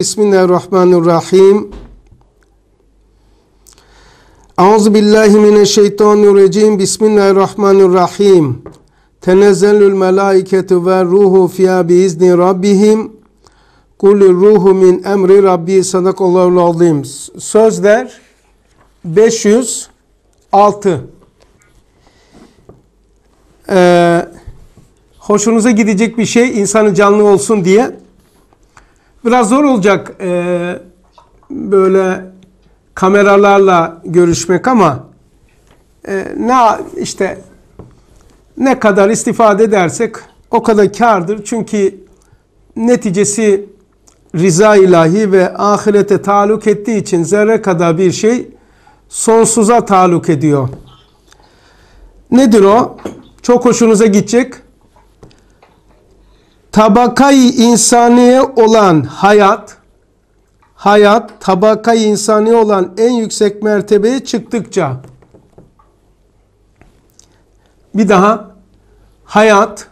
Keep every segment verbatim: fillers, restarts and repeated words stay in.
Bismillahirrahmanirrahim. Euzubillahimineşşeytanirracim. Bismillahirrahmanirrahim. Tenezzelül melâiketu ve ruhu fiyâ biizni rabbihim. Kulü ruhu min emri rabbi. Sadakallahul azim. Sözler beş yüz altı. Ee, hoşunuza gidecek bir şey, insanı canlı olsun diye. Biraz zor olacak e, böyle kameralarla görüşmek ama e, ne işte ne kadar istifade edersek o kadar kârdır. Çünkü neticesi rıza ilahi ve ahirete taluk ettiği için zerre kadar bir şey sonsuza taluk ediyor. Nedir o? Çok hoşunuza gidecek. Tabakayı insaniye olan hayat, hayat tabakayı insaniye olan en yüksek mertebeye çıktıkça, bir daha, hayat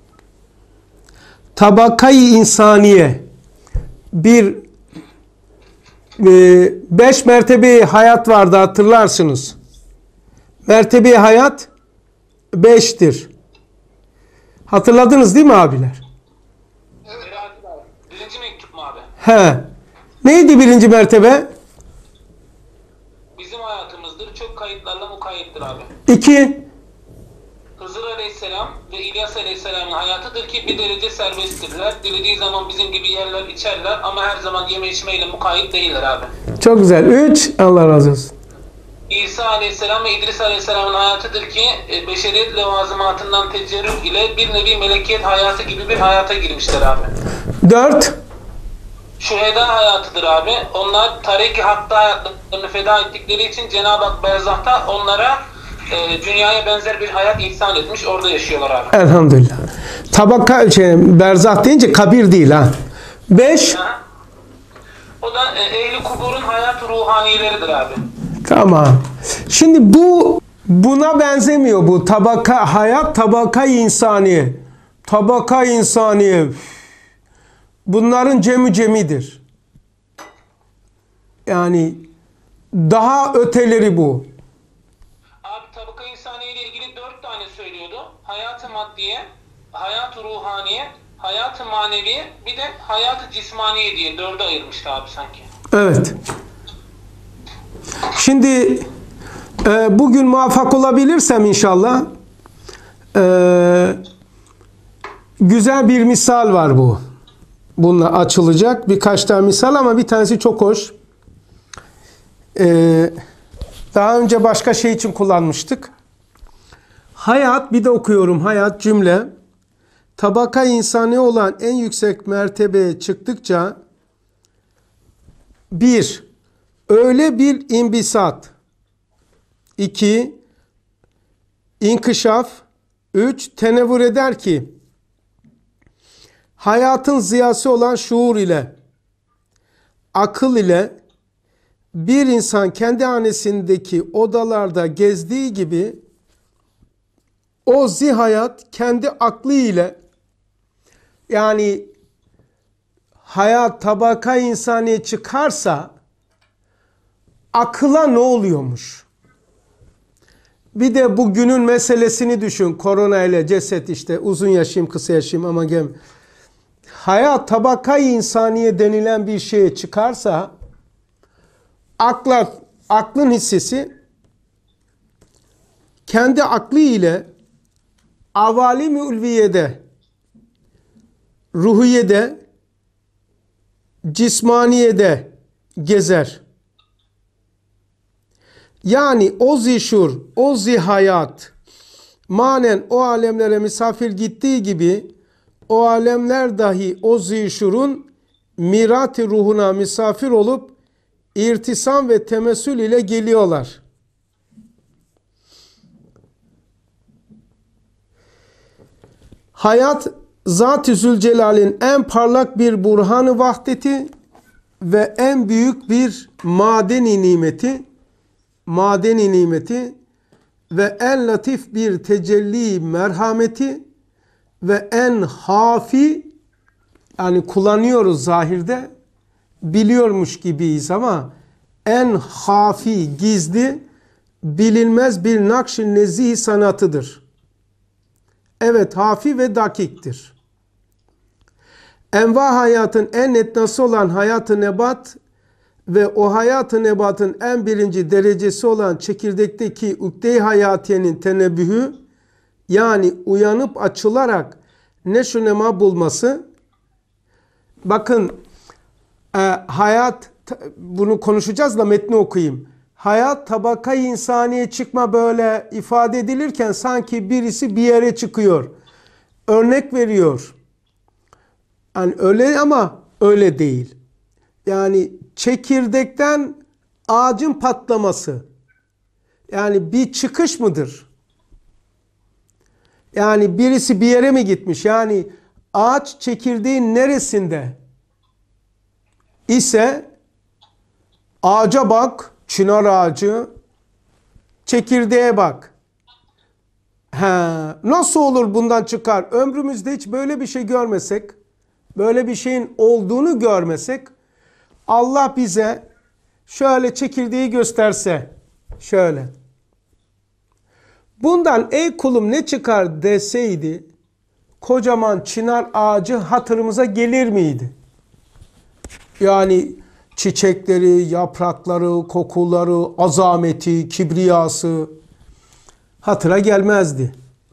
tabakayı insaniye, bir e, beş mertebeyi hayat vardı, hatırlarsınız. Mertebeyi hayat beştir. Hatırladınız değil mi abiler? Birinci mektup mu abi? He. Neydi birinci mertebe? Bizim hayatımızdır. Çok kayıtlarla mukayyettir abi. İki. Hızır Aleyhisselam ve İlyas Aleyhisselam'ın hayatıdır ki bir derece serbesttirler. Dilediği zaman bizim gibi yerler, içerler ama her zaman yeme içmeyle mukayyet değiller abi. Çok güzel. Üç. Allah razı olsun. İsa Aleyhisselam ve İdris Aleyhisselam'ın hayatıdır ki beşeriyet levazımatından tecerrüt ile bir nevi melekiyet hayatı gibi bir hayata girmişler abi. Dört. Şüheda hayatıdır abi. Onlar tariki hakta hayatlarını feda ettikleri için Cenab-ı Hak berzahta onlara e, dünyaya benzer bir hayat ihsan etmiş. Orada yaşıyorlar abi. Elhamdülillah. Tabaka, şey, berzah deyince kabir değil ha. Beş. Ha? O da e, ehli kuburun hayat ruhanileridir abi. Tamam. Şimdi bu buna benzemiyor bu. Tabaka hayat, tabaka insaniye. Tabaka insaniye. Bunların cemi cemidir. Yani daha öteleri bu. Abi tabaka insaniye ile ilgili dört tane söylüyordu. Hayat-ı maddiye, hayat-ı ruhaniye, hayat-ı maneviye, bir de hayat-ı cismaniye diye dörde ayırmıştı abi sanki. Evet. Şimdi e, bugün muvaffak olabilirsem inşallah e, güzel bir misal var bu. Bununla açılacak birkaç tane misal ama bir tanesi çok hoş. Ee, daha önce başka şey için kullanmıştık. Hayat, bir de okuyorum, hayat cümle. Tabaka insani olan en yüksek mertebeye çıktıkça bir, öyle bir imbisat. İki, inkişaf. Üç, tenevvür eder ki hayatın ziyası olan şuur ile, akıl ile bir insan kendi hanesindeki odalarda gezdiği gibi o zihayat kendi aklı ile, yani hayat tabaka insaniye çıkarsa akıla ne oluyormuş? Bir de bu günün meselesini düşün. Korona ile ceset, işte uzun yaşayayım kısa yaşayayım ama gel. Hayat tabakayı insaniye denilen bir şeye çıkarsa akla, aklın hissesi kendi aklı ile avalim-i ulviyede, ruhiyede, cismaniyede gezer. Yani o zişur, o zihayat manen o alemlere misafir gittiği gibi o alemler dahi o zişurun mirat-ı ruhuna misafir olup irtisam ve temessül ile geliyorlar. Hayat Zat-ı Zülcelal'in en parlak bir burhan-ı vahdeti ve en büyük bir madeni nimeti, madeni nimeti ve en latif bir tecelli merhameti ve en hafi, yani kullanıyoruz zahirde, biliyormuş gibiyiz ama en hafi, gizli, bilinmez bir nakş-ı nezih sanatıdır. Evet, hafi ve dakiktir. Enva hayatın en netnası olan hayat-ı nebat ve o hayat-ı nebatın en birinci derecesi olan çekirdekteki ukde-i hayatiyenin tenebbühü, yani uyanıp açılarak neşr-ü nema bulması. Bakın e, hayat, bunu konuşacağız da metni okuyayım. Hayat tabaka-i insaniye çıkma böyle ifade edilirken sanki birisi bir yere çıkıyor. Örnek veriyor. Yani öyle ama öyle değil. Yani çekirdekten ağacın patlaması. Yani bir çıkış mıdır? Yani birisi bir yere mi gitmiş? Yani ağaç çekirdeğin neresinde ise ağaca bak, çınar ağacı, çekirdeğe bak. He, nasıl olur bundan çıkar? Ömrümüzde hiç böyle bir şey görmesek, böyle bir şeyin olduğunu görmesek, Allah bize şöyle çekirdeği gösterse, şöyle. Bundan ey kulum ne çıkar deseydi, kocaman çınar ağacı hatırımıza gelir miydi? Yani çiçekleri, yaprakları, kokuları, azameti, kibriyası hatıra gelmezdi.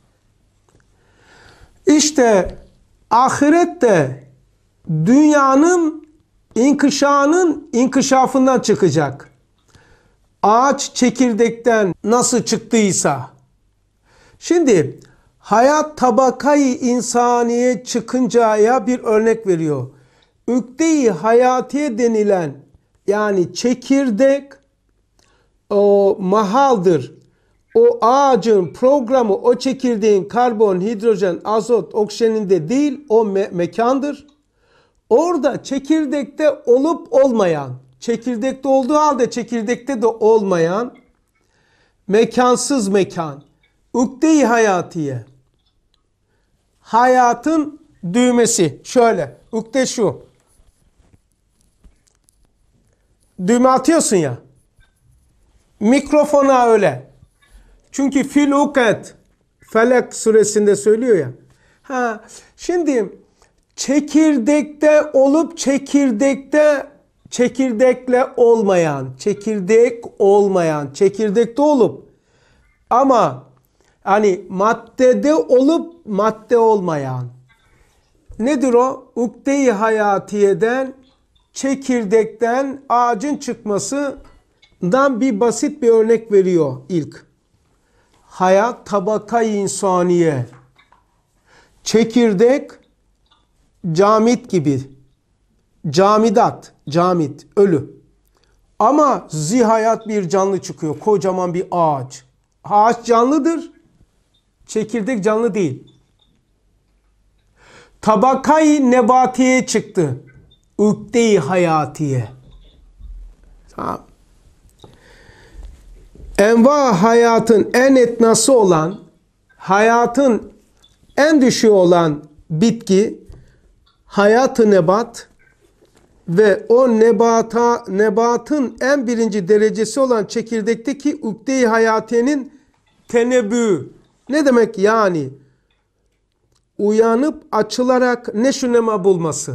İşte ahirette dünyanın inkişanın inkişafından çıkacak. Ağaç çekirdekten nasıl çıktıysa. Şimdi hayat tabakayı insaniye çıkıncaya bir örnek veriyor. Ükde-i hayatiye denilen yani çekirdek o mahaldır. O ağacın programı o çekirdeğin karbon, hidrojen, azot, oksijeninde değil o me mekandır. Orada çekirdekte olup olmayan, çekirdekte olduğu halde çekirdekte de olmayan mekansız mekan. Ukde-i hayatiye. Hayatın düğmesi. Şöyle. Ukde şu. Düğme atıyorsun ya. Mikrofona öyle. Çünkü fil uket. Felak suresinde söylüyor ya. Ha, şimdi çekirdekte olup çekirdekte çekirdekle olmayan, çekirdek olmayan, çekirdekte olup ama hani maddede olup madde olmayan. Nedir o? Ukde-i hayatiyeden çekirdekten ağacın çıkmasından bir basit bir örnek veriyor ilk. Hayat tabaka-i insaniye. Çekirdek camit gibi. Camidat, camit, ölü. Ama zihayat bir canlı çıkıyor. Kocaman bir ağaç. Ağaç canlıdır. Çekirdek canlı değil. Tabakayı nebatiye çıktı. Ukde-i hayatiye. Tamam. Enva hayatın en etnası olan, hayatın en düşüğü olan bitki, hayat-ı nebat ve o nebata, nebatın en birinci derecesi olan çekirdekteki ukde-i hayatiyenin tenebbü. Ne demek yani? Uyanıp açılarak neşr-ü nema bulması.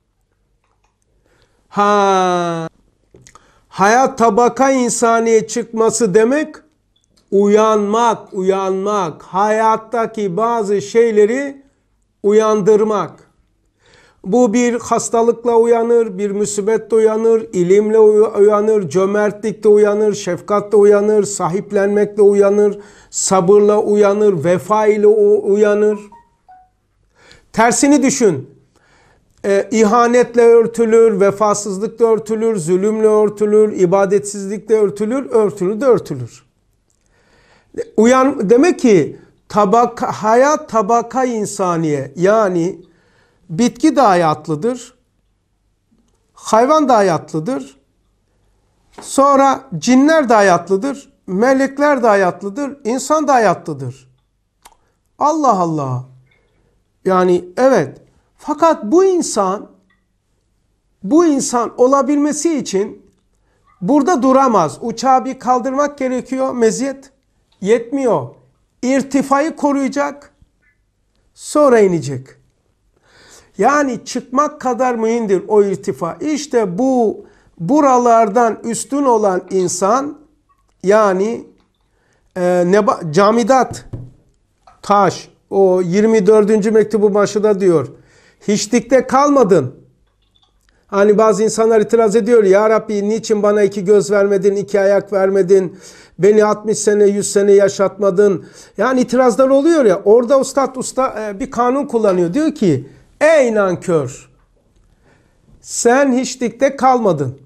Ha, hayat tabaka insaniye çıkması demek uyanmak, uyanmak, hayattaki bazı şeyleri uyandırmak. Bu bir hastalıkla uyanır, bir musibetle uyanır, ilimle uyanır, cömertlikle uyanır, şefkatle uyanır, sahiplenmekle uyanır, sabırla uyanır, vefa ile uyanır. Tersini düşün. E, ihanetle örtülür, vefasızlıkla örtülür, zulümle örtülür, ibadetsizlikle örtülür, örtülür de örtülür. Uyan demek ki tabaka, hayat tabaka insaniye yani bitki de hayatlıdır, hayvan da hayatlıdır, sonra cinler de hayatlıdır, melekler de hayatlıdır, insan da hayatlıdır. Allah Allah. Yani evet. Fakat bu insan bu insan olabilmesi için burada duramaz. Uçağı bir kaldırmak gerekiyor. Meziyet yetmiyor. İrtifayı koruyacak. Sonra inecek. Yani çıkmak kadar mühimdir o irtifa. İşte bu buralardan üstün olan insan, yani e, neba, camidat, taş, o yirmi dördüncü mektubu başında diyor. Hiçlikte kalmadın. Hani bazı insanlar itiraz ediyor. Ya Rabbi niçin bana iki göz vermedin, iki ayak vermedin, beni altmış sene, yüz sene yaşatmadın. Yani itirazlar oluyor ya. Orada Ustad Usta bir kanun kullanıyor. Diyor ki ey nankör, sen hiçlikte kalmadın.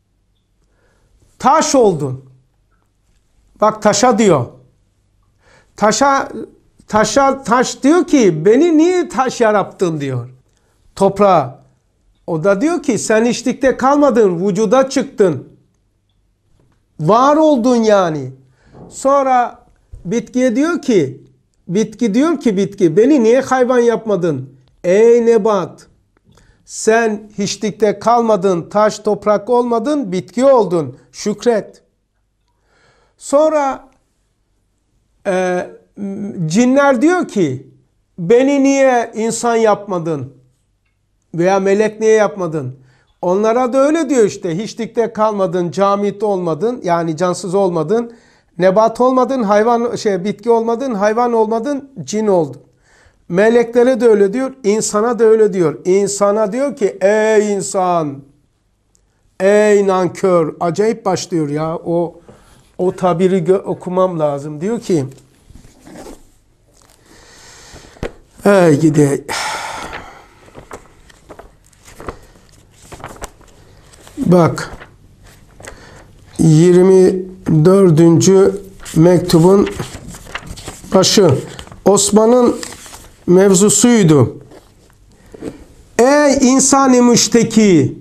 Taş oldun. Bak taşa diyor. Taşa, taşa, taş diyor ki beni niye taş yarattın diyor. Toprağa. O da diyor ki sen hiçlikte kalmadın, vücuda çıktın. Var oldun yani. Sonra bitkiye diyor ki, bitki diyor ki bitki beni niye hayvan yapmadın? Ey nebat, sen hiçlikte kalmadın, taş toprak olmadın, bitki oldun. Şükret. Sonra e, cinler diyor ki beni niye insan yapmadın? Veya melek niye yapmadın? Onlara da öyle diyor işte. Hiçlikte kalmadın, camit olmadın, yani cansız olmadın, nebat olmadın, hayvan şey bitki olmadın, hayvan olmadın, cin oldun. Meleklere de öyle diyor, insana da öyle diyor. İnsana diyor ki ey insan, ey nankör. Acayip başlıyor ya. O o tabiri okumam lazım. Diyor ki ey gidi. Bak yirmi dördüncü mektubun başı Osman'ın mevzusuydu. Ey insan-ı müşteki,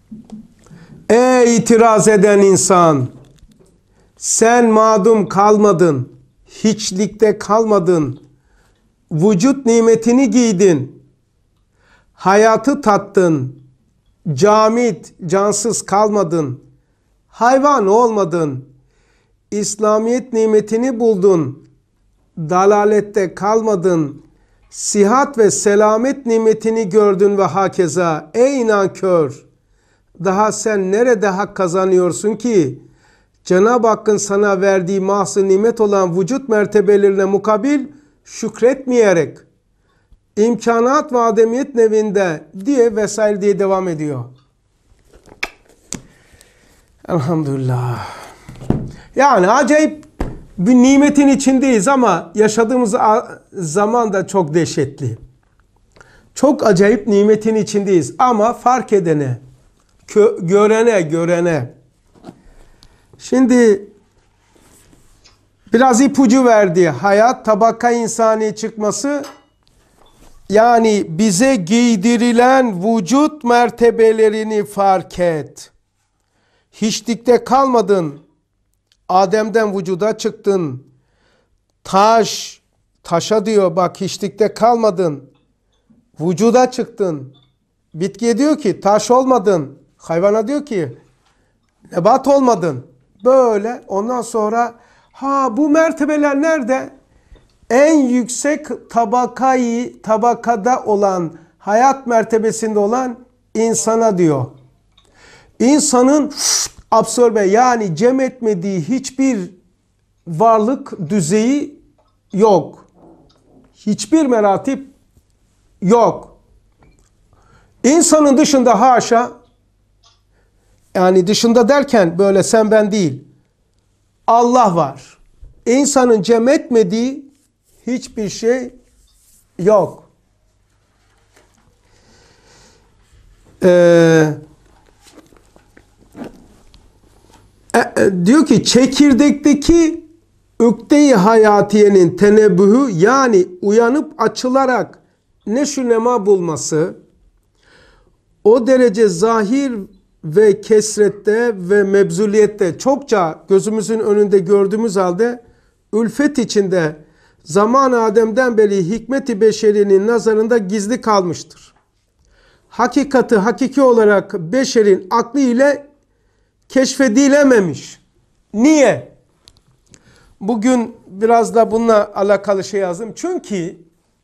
ey itiraz eden insan, sen mağdum kalmadın, hiçlikte kalmadın, vücut nimetini giydin, hayatı tattın, camit, cansız kalmadın, hayvan olmadın, İslamiyet nimetini buldun, dalalette kalmadın, sihat ve selamet nimetini gördün ve hakeza. Ey nankör! Daha sen nerede hak kazanıyorsun ki? Cenab-ı Hakk'ın sana verdiği mahzı nimet olan vücut mertebelerine mukabil şükretmeyerek, imkanat ve ademiyet nevinde diye vesaire diye devam ediyor. Elhamdülillah. Yani acayip bir nimetin içindeyiz ama yaşadığımız zaman da çok dehşetli. Çok acayip nimetin içindeyiz ama fark edene, görene, görene. Şimdi biraz ipucu verdi. Hayat tabaka insani çıkması, yani bize giydirilen vücut mertebelerini fark et. Hiçlikte kalmadın. Adem'den vücuda çıktın. Taş, taşa diyor bak hiçlikte kalmadın. Vücuda çıktın. Bitkiye diyor ki taş olmadın. Hayvana diyor ki nebat olmadın. Böyle ondan sonra ha bu mertebeler nerede? En yüksek tabakayı, tabakada olan, hayat mertebesinde olan insana diyor. İnsanın absorbe, yani cem etmediği hiçbir varlık düzeyi yok. Hiçbir meratip yok. İnsanın dışında haşa, yani dışında derken böyle sen ben değil, Allah var. İnsanın cem etmediği hiçbir şey yok. Ee, e, diyor ki çekirdekteki ükde-i hayatiyenin tenebbühü, yani uyanıp açılarak neşünema bulması, o derece zahir ve kesrette ve mebzuliyette çokça gözümüzün önünde gördüğümüz halde ülfet içinde zaman-ı Adem'den beri hikmet-i beşerinin nazarında gizli kalmıştır. hakikati hakiki olarak beşerin aklı ile keşfedilememiş. Niye? Bugün biraz da bununla alakalı şey yazdım. Çünkü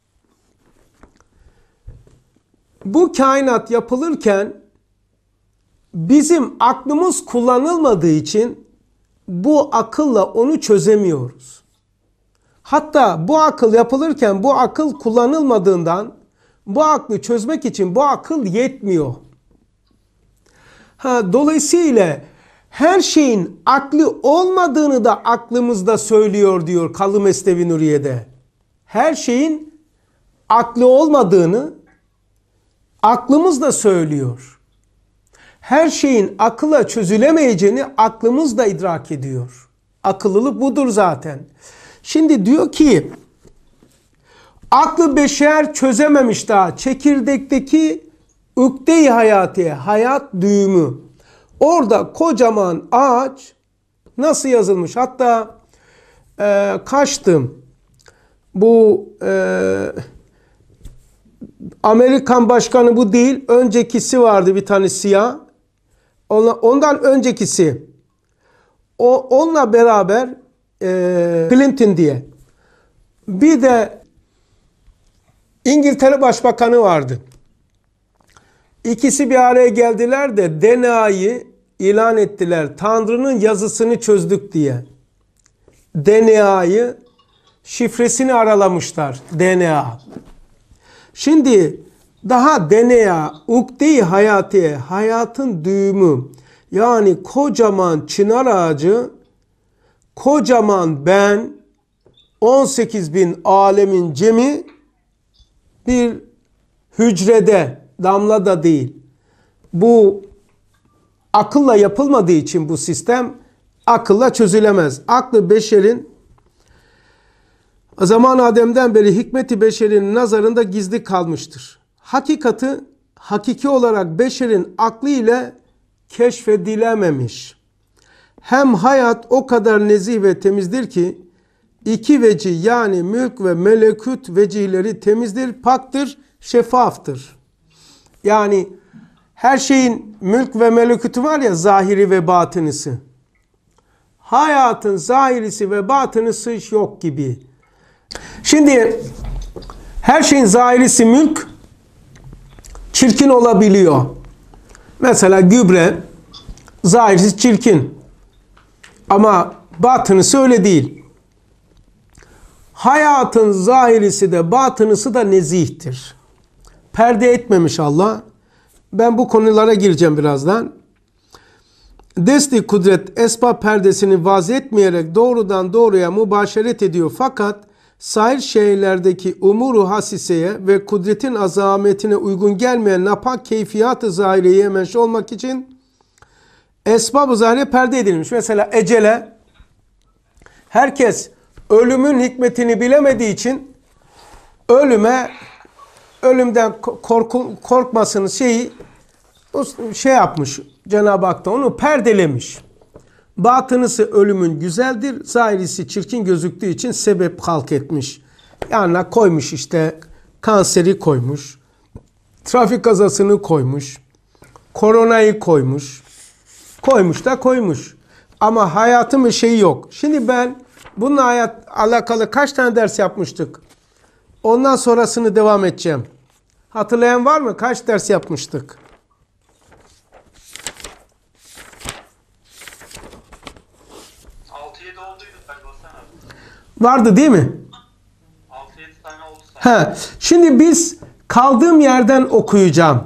bu kainat yapılırken bizim aklımız kullanılmadığı için bu akılla onu çözemiyoruz. Hatta bu akıl yapılırken bu akıl kullanılmadığından bu aklı çözmek için bu akıl yetmiyor. Ha, dolayısıyla her şeyin aklı olmadığını da aklımızda söylüyor diyor Kalı Mesnevi Nuriye'de. Her şeyin aklı olmadığını aklımız da söylüyor. Her şeyin akılla çözülemeyeceğini aklımız da idrak ediyor. Akıllılık budur zaten. Şimdi diyor ki aklı beşer çözememiş daha çekirdekteki ukde-i hayati, hayat düğümü. Orada kocaman ağaç nasıl yazılmış? Hatta e, kaçtım. Bu e, Amerikan başkanı bu değil. Öncekisi vardı bir tane siyah. Ondan öncekisi. O, onunla beraber e, Clinton diye. Bir de İngiltere Başbakanı vardı. İkisi bir araya geldiler de D N A'yı ilan ettiler. Tanrı'nın yazısını çözdük diye. D N A'yı şifresini aralamışlar. D N A. Şimdi daha D N A, ukde-i hayati, hayatın düğümü. Yani kocaman çınar ağacı, kocaman ben, on sekiz bin alemin cemi bir hücrede, damla da değil. Bu akılla yapılmadığı için bu sistem akılla çözülemez. Aklı beşerin zaman Adem'den beri hikmeti beşerin nazarında gizli kalmıştır. Hakikati hakiki olarak beşerin aklı ile keşfedilememiş. Hem hayat o kadar nezih ve temizdir ki iki veci yani mülk ve melekut vecihleri temizdir, paktır, şeffaftır. Yani her şeyin mülk ve melekutu var ya, zahiri ve batınısı. Hayatın zahirisi ve batınısı yok gibi. Şimdi her şeyin zahirisi mülk çirkin olabiliyor. Mesela gübre zahirisi çirkin ama batınısı öyle değil. Hayatın zahirisi de batınısı da nezihtir. Perde etmemiş Allah. Ben bu konulara gireceğim birazdan. Desti kudret esbab perdesini vaz etmeyerek doğrudan doğruya mübaşeret ediyor. Fakat sair şeylerdeki umuru hasiseye ve kudretin azametine uygun gelmeyen napak keyfiyat-ı zahireye menş olmak için esbab-ı zahire perde edilmiş. Mesela ecele, herkes ölümün hikmetini bilemediği için ölüme, ölümden korku, korkmasının şeyi şey yapmış. Cenab-ı Hak da onu perdelemiş. Batınısı ölümün güzeldir, zahirisi çirkin gözüktüğü için sebep halk etmiş. Yanına koymuş işte, kanseri koymuş, trafik kazasını koymuş, koronayı koymuş, koymuş da koymuş. Ama hayatın bir şeyi yok. Şimdi ben bununla hayat alakalı kaç tane ders yapmıştık? Ondan sonrasını devam edeceğim. Hatırlayan var mı? Kaç ders yapmıştık? altı yedi olduydu galiba sana. Vardı değil mi? altı yedi tane oldu sana. He. Şimdi biz kaldığım yerden okuyacağım.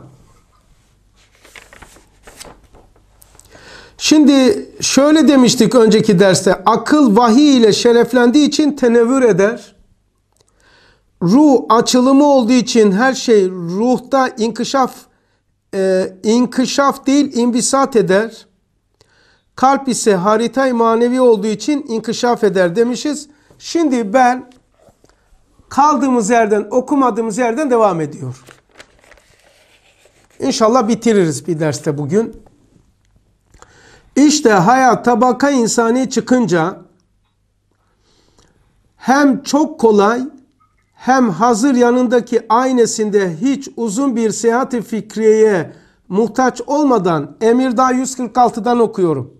Şimdi şöyle demiştik önceki derste. Akıl vahiy ile şereflendiği için tenevvür eder. Ruh açılımı olduğu için her şey ruhta inkişaf, e, inkişaf değil imbisat eder. Kalp ise haritay manevi olduğu için inkişaf eder demişiz. Şimdi ben kaldığımız yerden, okumadığımız yerden devam ediyor. İnşallah bitiririz bir derste bugün. İşte hayat tabaka insani çıkınca hem çok kolay hem hazır yanındaki aynesinde hiç uzun bir seyahat-i fikriyeye muhtaç olmadan Emirdağ yüz kırk altıdan okuyorum.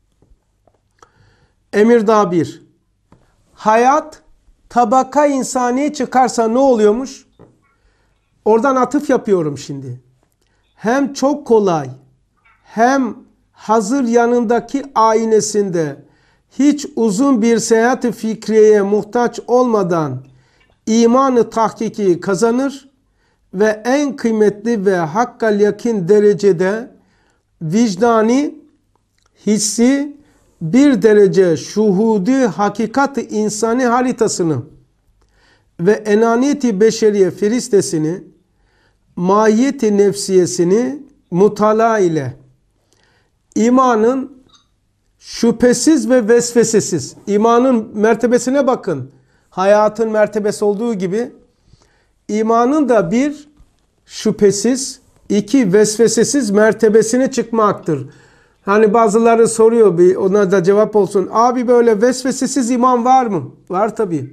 Emirdağ bir. Hayat tabaka insani çıkarsa ne oluyormuş? Oradan atıf yapıyorum şimdi. Hem çok kolay hem hazır yanındaki aynesinde hiç uzun bir seyahat-i fikriyeye muhtaç olmadan imanı tahkiki kazanır ve en kıymetli ve hakkal yakin derecede vicdani, hissi bir derece şuhudi hakikat-ı insani haritasını ve enaniyeti beşeriye firistesini, mahiyeti nefsiyesini mutala ile imanın şüphesiz ve vesvesesiz, imanın mertebesine bakın. Hayatın mertebesi olduğu gibi imanın da bir şüphesiz, iki vesvesesiz mertebesine çıkmaktır. Hani bazıları soruyor, bir ona da cevap olsun. Abi böyle vesvesesiz iman var mı? Var tabii.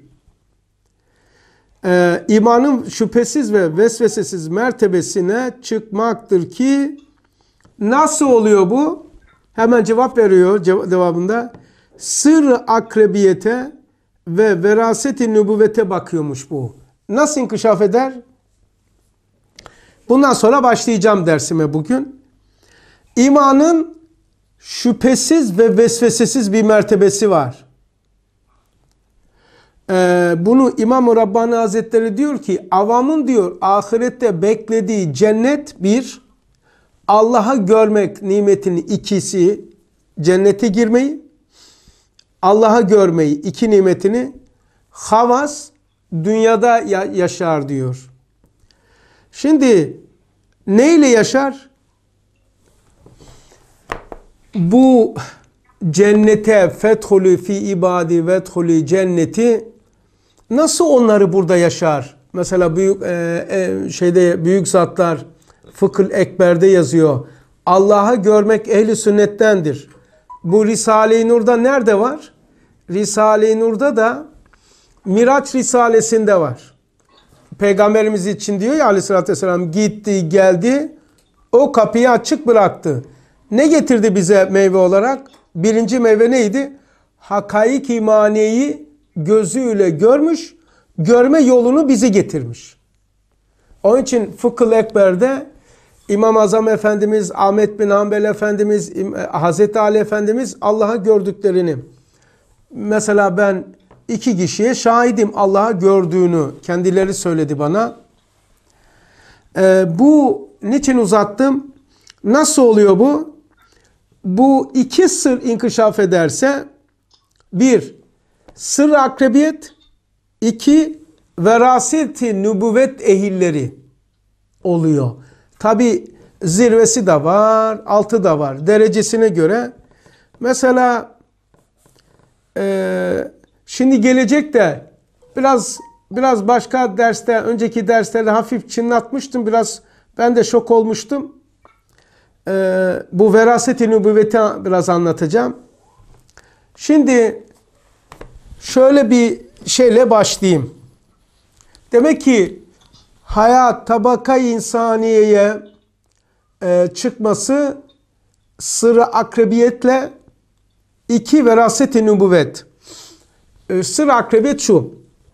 Ee, imanın şüphesiz ve vesvesesiz mertebesine çıkmaktır ki nasıl oluyor bu? Hemen cevap veriyor cevabında. Sır-ı akrebiyete ve veraseti nübüvvete bakıyormuş bu. Nasıl inkişaf eder? Bundan sonra başlayacağım dersime bugün. İmanın şüphesiz ve vesvesesiz bir mertebesi var. Ee, bunu İmam-ı Rabbani Hazretleri diyor ki, avamın diyor ahirette beklediği cennet bir, Allah'a görmek nimetinin ikisi, cennete girmeyi, Allah'a görmeyi, iki nimetini, havas dünyada yaşar diyor. Şimdi neyle yaşar? Bu cennete fethulü fi ibadi vethulü cenneti nasıl onları burada yaşar? Mesela büyük e, e, şeyde büyük zatlar Fıkıh Ekber'de yazıyor. Allah'ı görmek ehli sünnettendir. Bu Risale-i Nur'da nerede var? Risale-i Nur'da da Miraç Risalesi'nde var. Peygamberimiz için diyor ya aleyhissalatü vesselam, gitti geldi o kapıyı açık bıraktı. Ne getirdi bize meyve olarak? Birinci meyve neydi? Hakaik imaneyi gözüyle görmüş, görme yolunu bizi getirmiş. Onun için Fıkıh Ekber'de İmam-ı Azam Efendimiz, Ahmet bin Hanbel Efendimiz, Hazreti Ali Efendimiz Allah'ı gördüklerini, mesela ben iki kişiye şahidim Allah'ı gördüğünü kendileri söyledi bana. Ee, bu niçin uzattım? Nasıl oluyor bu? Bu iki sır inkişaf ederse, bir, sır-ı akrebiyet, iki, veraseti nübüvvet ehilleri oluyor. Tabi zirvesi de var, altı da var. Derecesine göre. Mesela e, şimdi gelecek de biraz biraz başka derste, önceki derslerde hafif çınlatmıştım. Biraz ben de şok olmuştum. E, bu veraseti nübüvveti biraz anlatacağım. Şimdi şöyle bir şeyle başlayayım. Demek ki hayat tabaka insaniyeye e, çıkması sır-ı akrebiyetle, iki veraseti nübüvvet. E, sır-ı akrebiyet şu.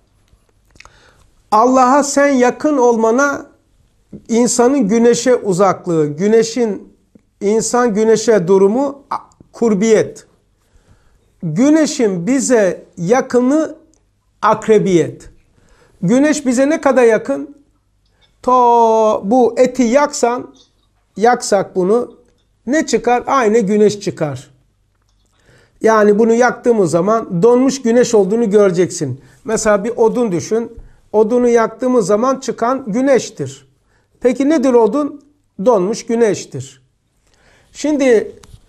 Allah'a sen yakın olmana insanın güneşe uzaklığı, güneşin insan güneşe durumu kurbiyet. Güneşin bize yakını akrebiyet. Güneş bize ne kadar yakın? To bu eti yaksan, yaksak bunu ne çıkar? Aynı güneş çıkar. Yani bunu yaktığımız zaman donmuş güneş olduğunu göreceksin. Mesela bir odun düşün. Odunu yaktığımız zaman çıkan güneştir. Peki nedir odun? Donmuş güneştir. Şimdi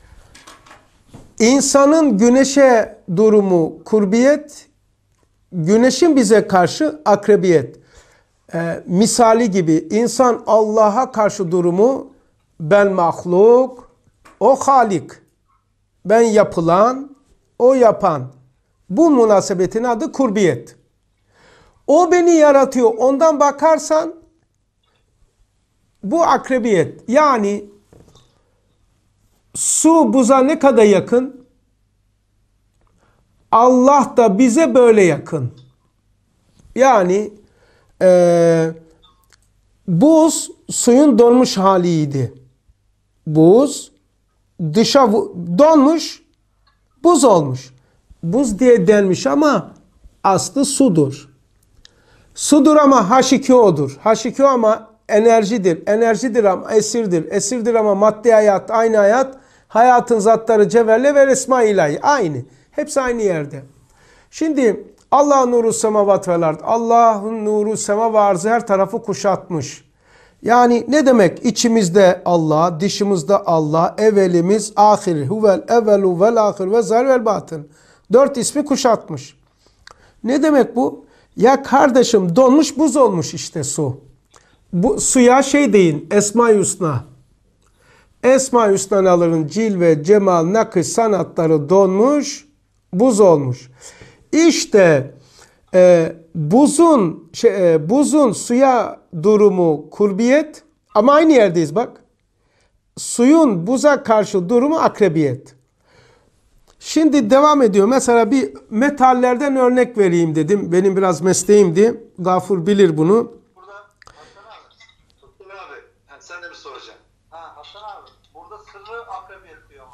insanın güneşe durumu kurbiyet, güneşin bize karşı akrebiyet. Ee, misali gibi insan Allah'a karşı durumu ben mahluk, o halik. Ben yapılan, o yapan. Bu münasebetin adı kurbiyet. O beni yaratıyor. Ondan bakarsan bu akrebiyet. Yani su buza ne kadar yakın? Allah da bize böyle yakın. Yani e, buz suyun donmuş haliydi. Buz dışa donmuş, buz olmuş. Buz diye denmiş ama aslı sudur. Sudur ama H iki O'dur. H iki O ama enerjidir. Enerjidir ama esirdir. Esirdir ama maddi hayat, aynı hayat. Hayatın zatları cevherle ve resma ilahi. Aynı. Hepsi aynı yerde. Şimdi Allah'ın nuru semavat vel ard. Allah'ın nuru sema ve arzı her tarafı kuşatmış. Yani ne demek? İçimizde Allah, dışımızda Allah, evvelimiz, ahir, huvel, evvelu vel ahir ve zahir vel batın. Dört ismi kuşatmış. Ne demek bu? Ya kardeşim donmuş buz olmuş işte su. Bu suya şey deyin, Esma-i Hüsna. Esma-i Hüsnaların cilve, cemal, nakış sanatları donmuş, buz olmuş. İşte e, buzun şey, e, buzun suya durumu kurbiyet ama aynı yerdeyiz bak. Suyun buza karşı durumu akrebiyet. Şimdi devam ediyor. Mesela bir metallerden örnek vereyim dedim. Benim biraz mesleğimdi. Gafur bilir bunu. Burada Hasan abi. Hasan abi. Yani sen de mi soracaksın? Ha Hasan abi. Burada sırrı akrebiyet diyor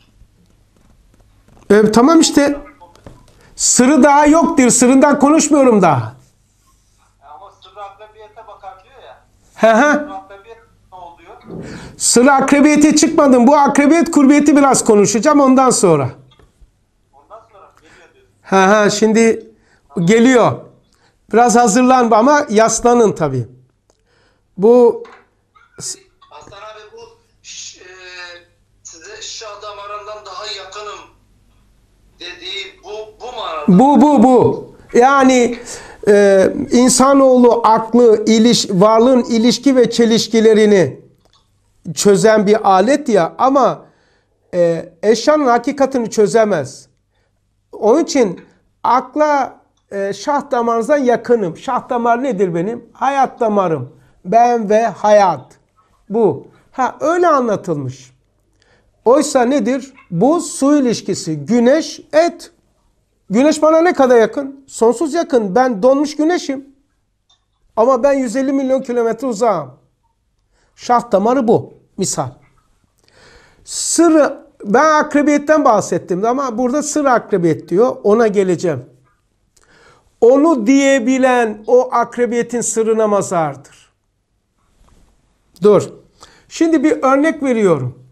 ama. E, tamam işte. Sırrı daha yoktur. Sırrından konuşmuyorum daha. Ama sırrı akrebiyete bakar diyor ya. He he. Sırrı akrebiyet ne oluyor? Sırrı akrebiyete çıkmadım. Bu akrebiyet kurbiyeti biraz konuşacağım ondan sonra. Ondan sonra geliyor diyorsun. He he şimdi geliyor. Biraz hazırlan ama yaslanın tabii. Bu Hasan abi bu ş- e, size Şah damarından daha yakınım dediği bu bu mu arada? bu bu bu. Yani e, insanoğlu aklı, iliş, varlığın ilişki ve çelişkilerini çözen bir alet ya ama e, eşyanın hakikatini çözemez. Onun için akla e, şah damarınızdan yakınım. Şah damar nedir benim? Hayat damarım. Ben ve hayat. Bu. Ha öyle anlatılmış. Oysa nedir? Bu su ilişkisi. Güneş, et. Güneş bana ne kadar yakın? Sonsuz yakın. Ben donmuş güneşim. Ama ben yüz elli milyon kilometre uzağım. Şah damarı bu. Misal. Sırrı, ben akrebiyetten bahsettim ama burada sır akrebiyet diyor. Ona geleceğim. Onu diyebilen o akrebiyetin sırrına mazardır. Dur. Şimdi bir örnek veriyorum.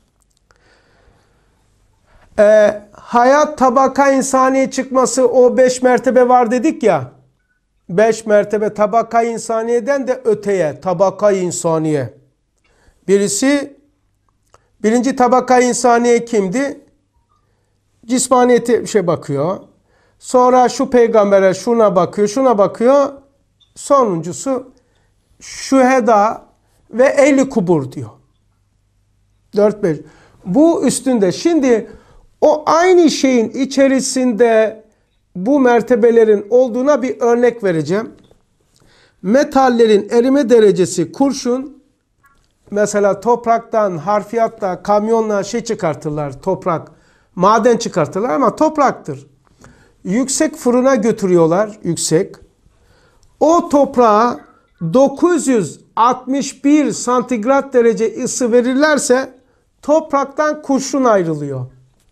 Ee, hayat tabaka insaniye çıkması o beş mertebe var dedik ya. Beş mertebe tabaka insaniyeden de öteye tabaka insaniye. Birisi birinci tabaka insaniye kimdi? Cismaniyete şey bakıyor. Sonra şu peygambere şuna bakıyor, şuna bakıyor. Sonuncusu şüheda ve ehli kubur diyor. Dört beş. Bu üstünde. Şimdi o aynı şeyin içerisinde bu mertebelerin olduğuna bir örnek vereceğim. Metallerin erime derecesi kurşun. Mesela topraktan, harfiyatla, kamyonla şey çıkartırlar. Toprak, maden çıkartırlar ama topraktır. Yüksek fırına götürüyorlar. Yüksek. O toprağa dokuz yüz altmış bir santigrat derece ısı verirlerse topraktan kurşun ayrılıyor.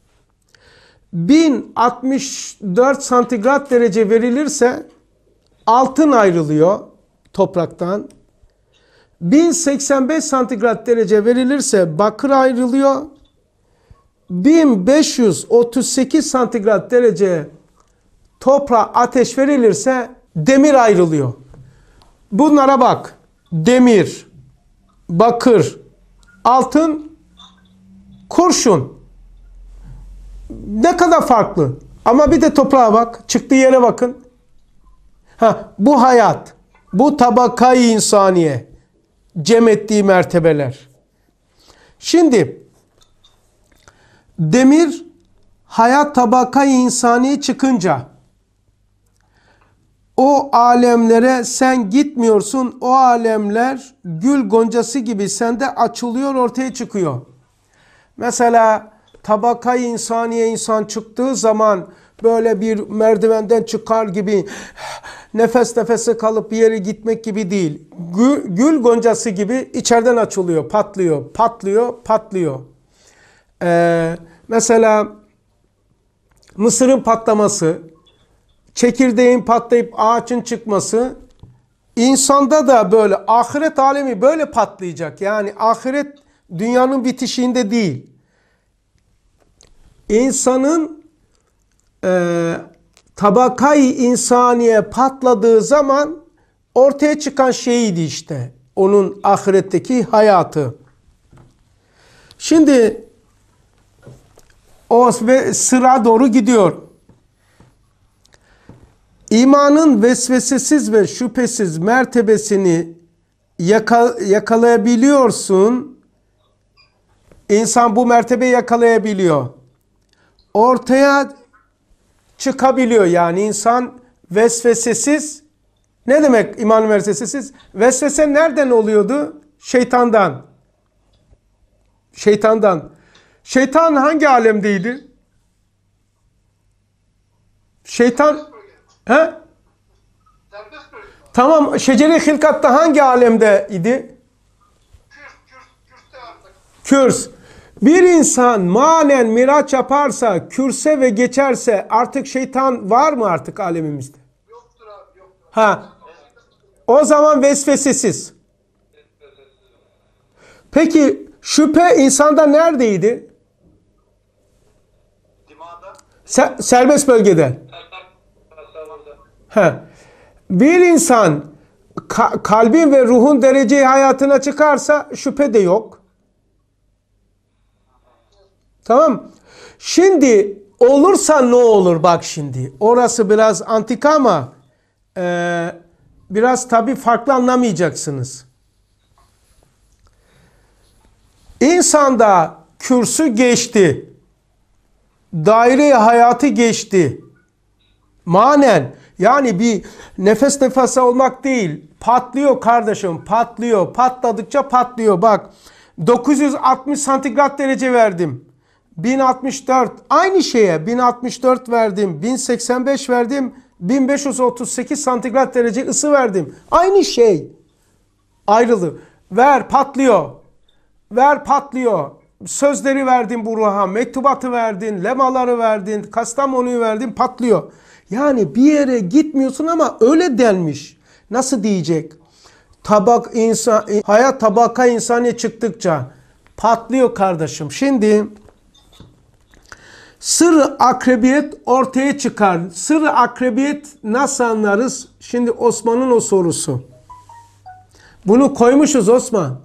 bin altmış dört santigrat derece verilirse altın ayrılıyor topraktan. bin seksen beş santigrat derece verilirse bakır ayrılıyor. bin beş yüz otuz sekiz santigrat derece toprağa ateş verilirse demir ayrılıyor. Bunlara bak. Demir, bakır, altın, kurşun. Ne kadar farklı. Ama bir de toprağa bak. Çıktığı yere bakın. Ha, bu hayat. Bu tabakayı insaniye. Cem ettiği mertebeler. Şimdi demir hayat tabakayı insaniye çıkınca O alemlere sen gitmiyorsun. O alemler gül goncası gibi sende açılıyor, ortaya çıkıyor. Mesela tabaka-i insaniye insan çıktığı zaman böyle bir merdivenden çıkar gibi nefes nefese kalıp bir yere gitmek gibi değil. Gül, gül goncası gibi içeriden açılıyor, patlıyor, patlıyor, patlıyor. Ee, mesela mısırın patlaması, çekirdeğin patlayıp ağaçın çıkması, insanda da böyle ahiret alemi böyle patlayacak. Yani ahiret dünyanın bitişiğinde değil. İnsanın e, tabakayı insaniye patladığı zaman ortaya çıkan şeyiydi işte. Onun ahiretteki hayatı. Şimdi o ve sıra doğru gidiyor. İmanın vesvesesiz ve şüphesiz mertebesini yaka, yakalayabiliyorsun. İnsan bu mertebeyi yakalayabiliyor. Ortaya çıkabiliyor yani insan vesvesesiz. Ne demek iman vesvesesiz? Vesvese nereden oluyordu? Şeytandan. Şeytandan. Şeytan hangi alemdeydi? Şeytan he? Tamam, şecere-i hilkatta hangi alemde idi? Kürs. Bir insan manen miraç yaparsa, kürse ve geçerse artık şeytan var mı artık alemimizde? Yoktur abi, yoktur. Ha. O zaman vesvesesiz. Peki şüphe insanda neredeydi? Dimağda. Se- serbest bölgede. Ha. Bir insan ka- kalbin ve ruhun dereceyi hayatına çıkarsa şüphe de yok. Tamam. Şimdi olursa ne olur bak şimdi. Orası biraz antika ama e, biraz tabii farklı anlamayacaksınız. İnsanda kürsü geçti. Daire hayatı geçti. Manen yani bir nefes nefese olmak değil. Patlıyor kardeşim, patlıyor. Patladıkça patlıyor. Bak dokuz yüz altmış santigrat derece verdim. bin altmış dört aynı şeye bin altmış dört verdim. bin seksen beş verdim. bin beş yüz otuz sekiz santigrat derece ısı verdim. Aynı şey. Ayrılı. Ver patlıyor. Ver patlıyor. Sözleri verdin bu ruha. Mektubatı verdin. Lemaları verdin. Kastamonu'yu verdin. Patlıyor. Yani bir yere gitmiyorsun ama öyle denmiş. Nasıl diyecek? Tabak insan, hayat tabaka insani çıktıkça patlıyor kardeşim. Şimdi sır-ı akrebiyet ortaya çıkar. Sır-ı akrebiyet nasıl anlarız? Şimdi Osman'ın o sorusu. Bunu koymuşuz Osman.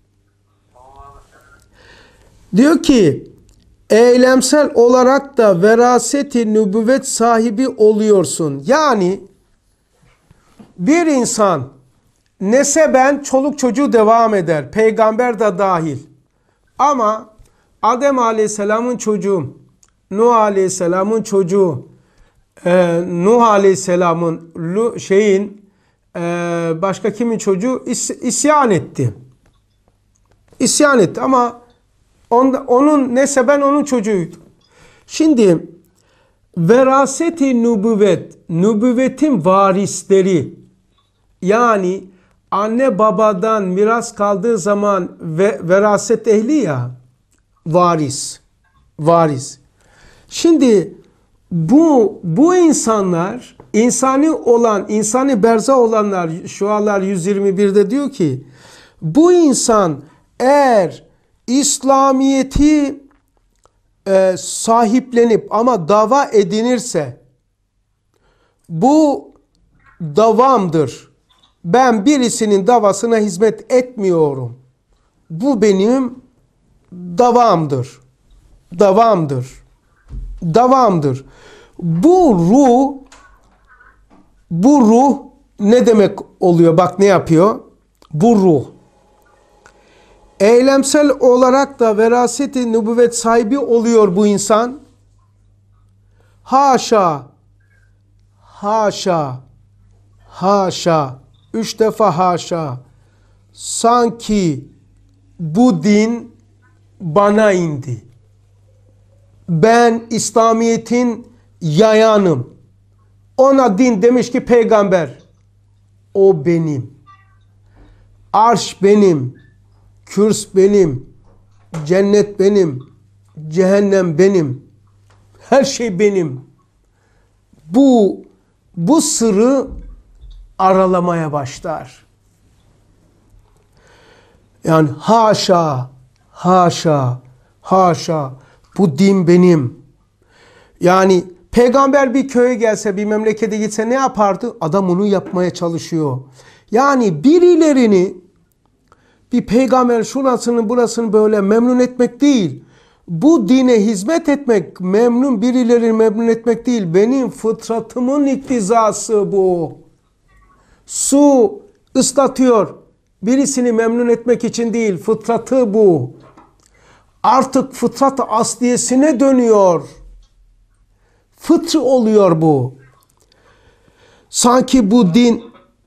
Diyor ki eylemsel olarak da veraseti nübüvvet sahibi oluyorsun. Yani bir insan neseben çoluk çocuğu devam eder. Peygamber de dahil. Ama Adem Aleyhisselam'ın çocuğu, Nuh Aleyhisselam'ın çocuğu, e, Nuh Aleyhisselam'ın şeyin e, başka kimin çocuğu is, isyan etti. İsyan etti ama on, onun neseben onun çocuğuydu. Şimdi veraseti nübüvvet, nübüvvetin varisleri yani anne babadan miras kaldığı zaman ve veraset ehli ya varis. Varis. Şimdi bu bu insanlar insani olan, insani berza olanlar Şualar yüz yirmi birde diyor ki bu insan eğer İslamiyeti e, sahiplenip ama dava edinirse bu davamdır. Ben birisinin davasına hizmet etmiyorum. Bu benim davamdır. Davamdır. Davamdır. Bu ruh bu ruh ne demek oluyor? Bak ne yapıyor? Bu ruh eylemsel olarak da veraseti nübüvvet sahibi oluyor bu insan. Haşa, haşa, haşa, üç defa haşa, sanki bu din bana indi. Ben İslamiyet'in yayanım. Ona din demiş ki peygamber. O benim. Arş benim. Kürs benim. Cennet benim. Cehennem benim. Her şey benim. Bu bu sırrı aralamaya başlar. Yani haşa, haşa, haşa, bu din benim. Yani peygamber bir köye gelse, bir memlekete gitse ne yapardı? Adam onu yapmaya çalışıyor. Yani birilerini, bir peygamber şurasını burasını böyle memnun etmek değil. Bu dine hizmet etmek, memnun birilerini memnun etmek değil. Benim fıtratımın iktizası bu. Su ıslatıyor. Birisini memnun etmek için değil, fıtratı bu. Artık fıtrat asliyesine dönüyor. Fıtrı oluyor bu. Sanki bu din...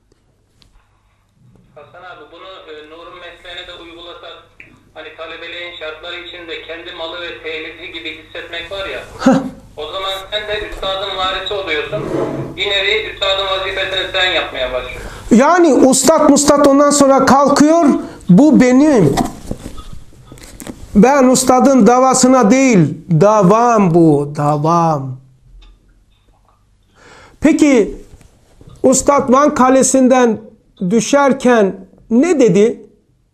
Hasan abi bunu e, Nur'un mesleğine de uygulasak, hani talebeliğin şartları içinde kendi malı ve telifi gibi hissetmek var ya. O zaman sen de üstadın varisi oluyorsun. Bir nevi üstadın vazifesini sen yapmaya başlıyorsun. Yani ustad mustad ondan sonra kalkıyor, bu benim. Ben ustadın davasına değil, davam bu, davam. Peki, Ustad Van Kalesi'nden düşerken ne dedi?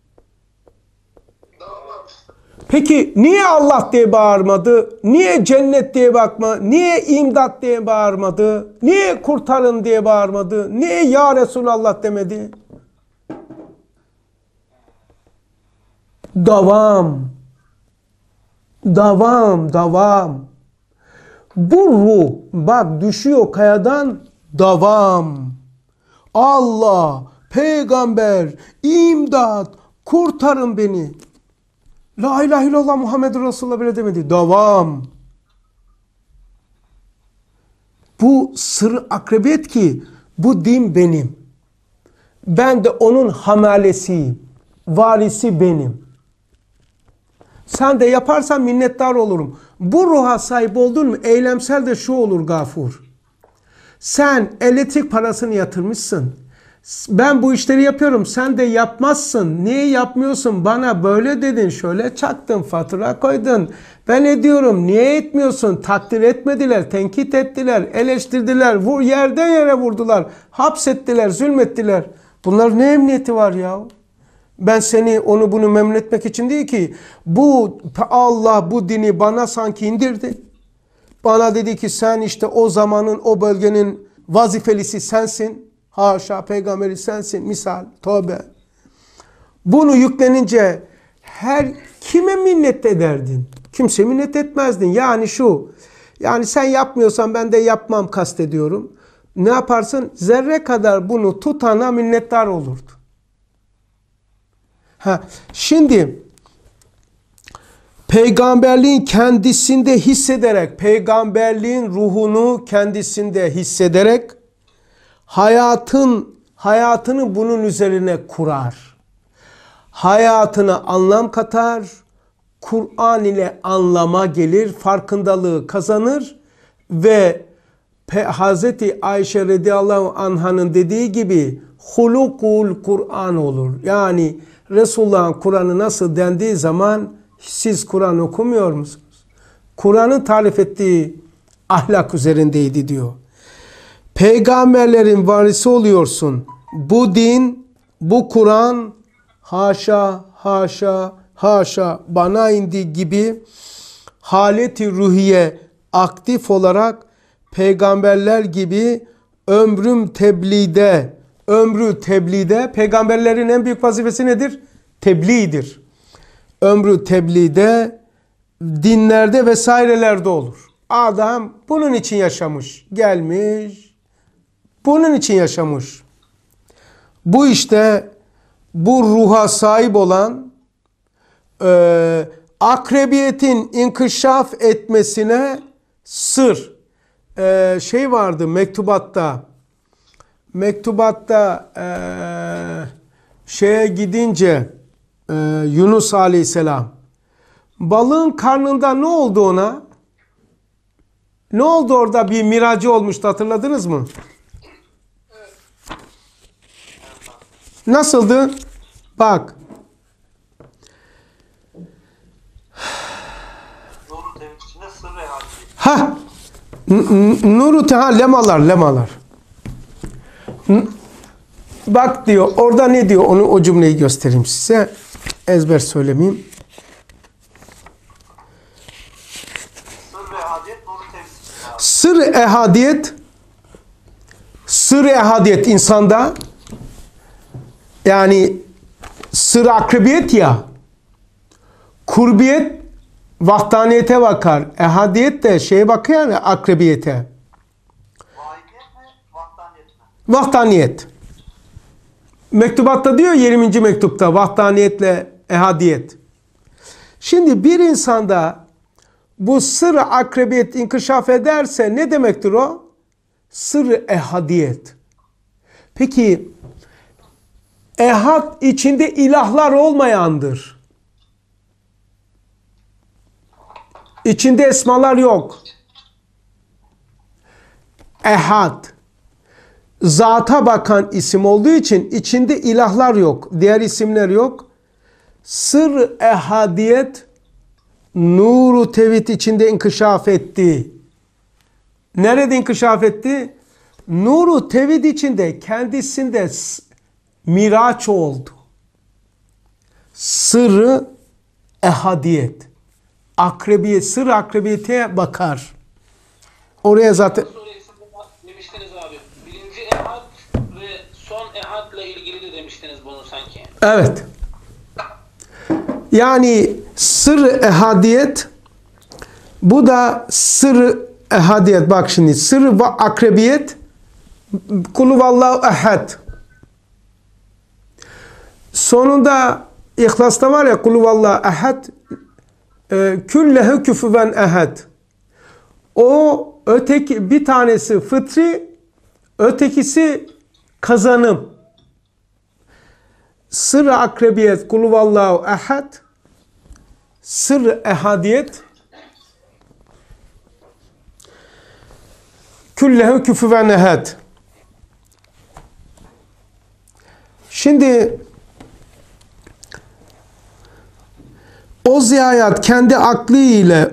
Peki niye Allah diye bağırmadı? Niye cennet diye bakma? Niye imdat diye bağırmadı? Niye kurtarın diye bağırmadı? Niye ya Resulallah demedi? Davam. Davam, davam. Bu ruh bak düşüyor kayadan, davam. Allah, peygamber, imdat, kurtarın beni. La ilahe illallah Muhammedur Resulullah bile demedi. Davam. Bu sır akrebiyet ki bu din benim. Ben de onun hamalesiyim. Varisi benim. Sen de yaparsan minnettar olurum. Bu ruha sahip oldun mu eylemsel de şu olur Gafur. Sen elektrik parasını yatırmışsın. Ben bu işleri yapıyorum. Sen de yapmazsın. Niye yapmıyorsun? Bana böyle dedin. Şöyle çaktın. Fatura koydun. Ben ediyorum. Niye etmiyorsun? Takdir etmediler. Tenkit ettiler. Eleştirdiler. Vur, yerden yere vurdular. Hapsettiler. Zulmettiler. Bunlar ne emniyeti var ya? Ben seni onu bunu memnun etmek için değil ki. Bu Allah bu dini bana sanki indirdi. Bana dedi ki sen işte o zamanın o bölgenin vazifelisi sensin. Haşa peygamberi sensin misal. Tövbe. Bunu yüklenince her kime minnet ederdin? Kimse minnet etmezdin. Yani şu. Yani sen yapmıyorsan ben de yapmam kastediyorum. Ne yaparsın? Zerre kadar bunu tutana minnettar olurdu. Ha, şimdi peygamberliğin kendisinde hissederek, peygamberliğin ruhunu kendisinde hissederek hayatın hayatını bunun üzerine kurar. Hayatına anlam katar, Kur'an ile anlama gelir, farkındalığı kazanır ve Hazreti Ayşe radıyallahu anh'ın dediği gibi hulukul Kur'an olur. Yani Resulullah'ın Kur'an'ı nasıl dendiği zaman siz Kur'an okumuyor musunuz? Kur'an'ın tarif ettiği ahlak üzerindeydi diyor. Peygamberlerin varisi oluyorsun. Bu din, bu Kur'an haşa, haşa, haşa bana indi gibi haleti ruhiye aktif olarak peygamberler gibi ömrüm tebliğde, ömrü tebliğde, peygamberlerin en büyük vazifesi nedir? Tebliğdir. Ömrü tebliğde, dinlerde vesairelerde olur. Adam bunun için yaşamış, gelmiş, bunun için yaşamış. Bu işte bu ruha sahip olan e, akrebiyetin inkişaf etmesine sır. E, şey vardı mektubatta, mektubatta eee, şeye gidince eee, Yunus Aleyhisselam balığın karnında ne oldu ona? Ne oldu orada? Bir miracı olmuştu, hatırladınız mı? Nasıldı? Bak. Nur'un tevhid içinde sır ve hadis. Ha, nuru teha lemalar lemalar. N- Bak diyor orada ne diyor, onu o cümleyi göstereyim size. Ezber söylemeyeyim. Sır ve hadiyet Nur'un tevhid içinde. Sır ehadiyet, sır ehadiyet insanda, yani sır akribiyet ya, kurbiyet vahdaniyete bakar. Ehadiyet de şeye bakıyor yani akribiyete. Vahidiyet mi? Vahdaniyet mi? Vahdaniyet. Mektubatta diyor yirminci mektupta vahdaniyetle ehadiyet. Şimdi bir insanda bu sır akribiyet inkişaf ederse ne demektir o? Sır ehadiyet. Peki ehad içinde ilahlar olmayandır. İçinde esmalar yok. Ehad. Zata bakan isim olduğu için içinde ilahlar yok. Diğer isimler yok. Sır ehadiyet nuru tevhid içinde inkişaf etti. Nerede inkişaf etti? Nuru tevhid içinde kendisinde s- miraç oldu. Sırrı ehadiyet. Akribiyet, sır akribiyete bakar. Oraya zaten Suresinde demiştiniz abi. Birinci ehad ve son ehadla ilgili de demiştiniz bunu sanki. evet. Yani sır ehadiyet, bu da sır ehadiyet. Bak şimdi sır ve akribiyet, kulu vallahu ehad. Sonunda İhlas'ta var ya kulu vallahu ehad, e, küllehu küfüven ehad. O öteki bir tanesi fıtri, ötekisi kazanım. Sır akribiyet kulu vallahu ehad, sır ehadiyet küllehu küfüven ehad. Şimdi o zihayat kendi aklı ile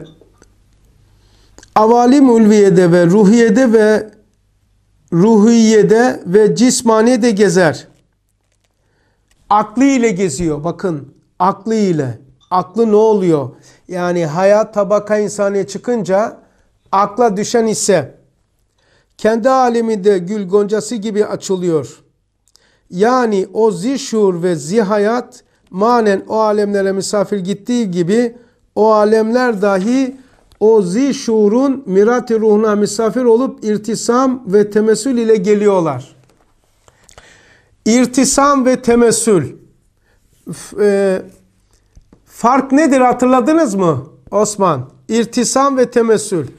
avalim ulviyede ve ruhiyede ve ruhiyede ve cismaniyede gezer. Aklı ile geziyor. Bakın aklı ile. Aklı ne oluyor? Yani hayat tabaka insaniye çıkınca akla düşen ise kendi aleminde gül goncası gibi açılıyor. Yani o zişur ve zihayat manen o alemlere misafir gittiği gibi o alemler dahi o zişurun mirat-ı ruhuna misafir olup irtisam ve temessül ile geliyorlar. İrtisam ve temessül. E, fark nedir hatırladınız mı Osman? İrtisam ve temessül.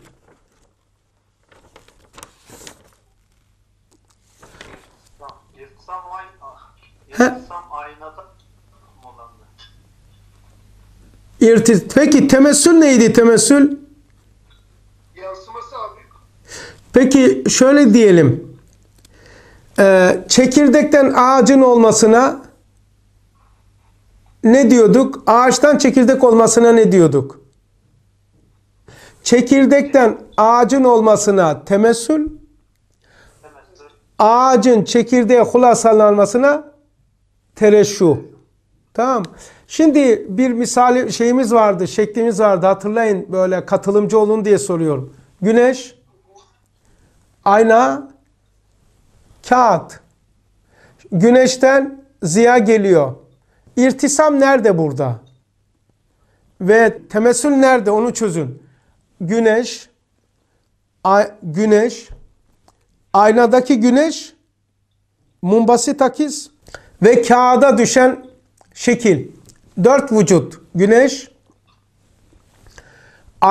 İrtisam aynı. İrtisam aynada mı olandı? İrtis Peki temessül neydi temessül? Yansıması abi. Peki şöyle diyelim. Ee, çekirdekten ağacın olmasına ne diyorduk? Ağaçtan çekirdek olmasına ne diyorduk? Çekirdekten ağacın olmasına temessül, ağacın çekirdeğe hulasalanmasına tereşşu. Tamam. Şimdi bir misali şeyimiz vardı, şeklimiz vardı. Hatırlayın, böyle katılımcı olun diye soruyorum. Güneş, ayna, kağıt. Güneşten ziya geliyor. İrtisam nerede burada? Ve temessül nerede? Onu çözün. Güneş, ay, güneş, aynadaki güneş, mumbasit akiz ve kağıda düşen şekil. Dört vücut. Güneş,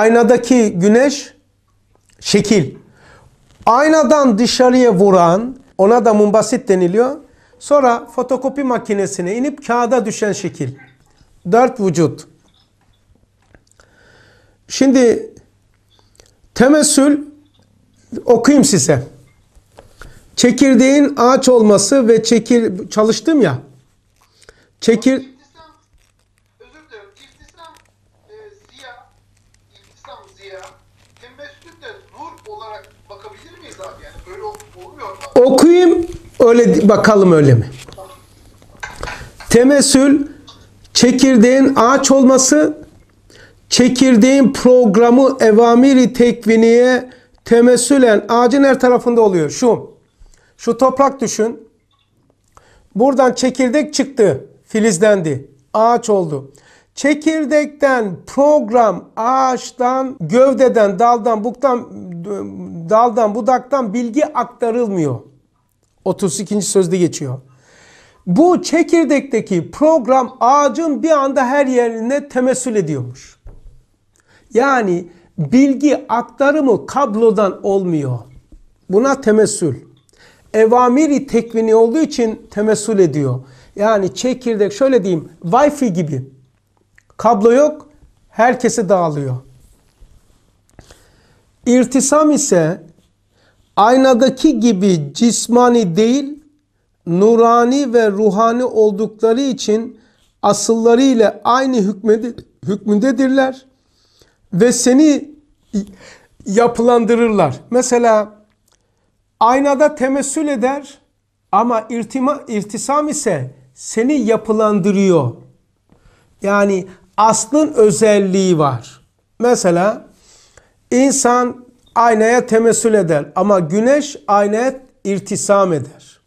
aynadaki güneş, şekil. Aynadan dışarıya vuran Ona da mumbasit deniliyor. Sonra fotokopi makinesine inip kağıda düşen şekil. Dört vücut. Şimdi temessül okuyayım size. Çekirdeğin ağaç olması ve çekir çalıştım ya. Çekir İhtisam, özür dilerim. İhtisam e, ziya, ihtisam ziya, temessül de nur olarak bakabilir miyiz abi? Yani böyle ol- olmuyor mu abi? okuyayım öyle bakalım öyle mi? Temessül çekirdeğin ağaç olması, çekirdeğin programı evamiri tekviniye temessülen ağacın her tarafında oluyor. Şu. Şu toprak düşün. Buradan çekirdek çıktı. Filizlendi. Ağaç oldu. Çekirdekten program ağaçtan, gövdeden, daldan, buktan, daldan, budaktan bilgi aktarılmıyor. otuz ikinci sözde geçiyor. Bu çekirdekteki program ağacın bir anda her yerine temessül ediyormuş. Yani bilgi aktarımı kablodan olmuyor. Buna temessül. Evamiri tekvini olduğu için temessül ediyor. Yani çekirdek şöyle diyeyim, Wi-Fi gibi. Kablo yok, herkese dağılıyor. İrtisam ise aynadaki gibi cismani değil, nurani ve ruhani oldukları için asılları ile aynı hükmede, hükmündedirler ve seni yapılandırırlar. Mesela aynada temessül eder ama irtima, irtisam ise seni yapılandırıyor. Yani aslın özelliği var. Mesela insan aynaya temessül eder ama güneş aynaya irtisam eder.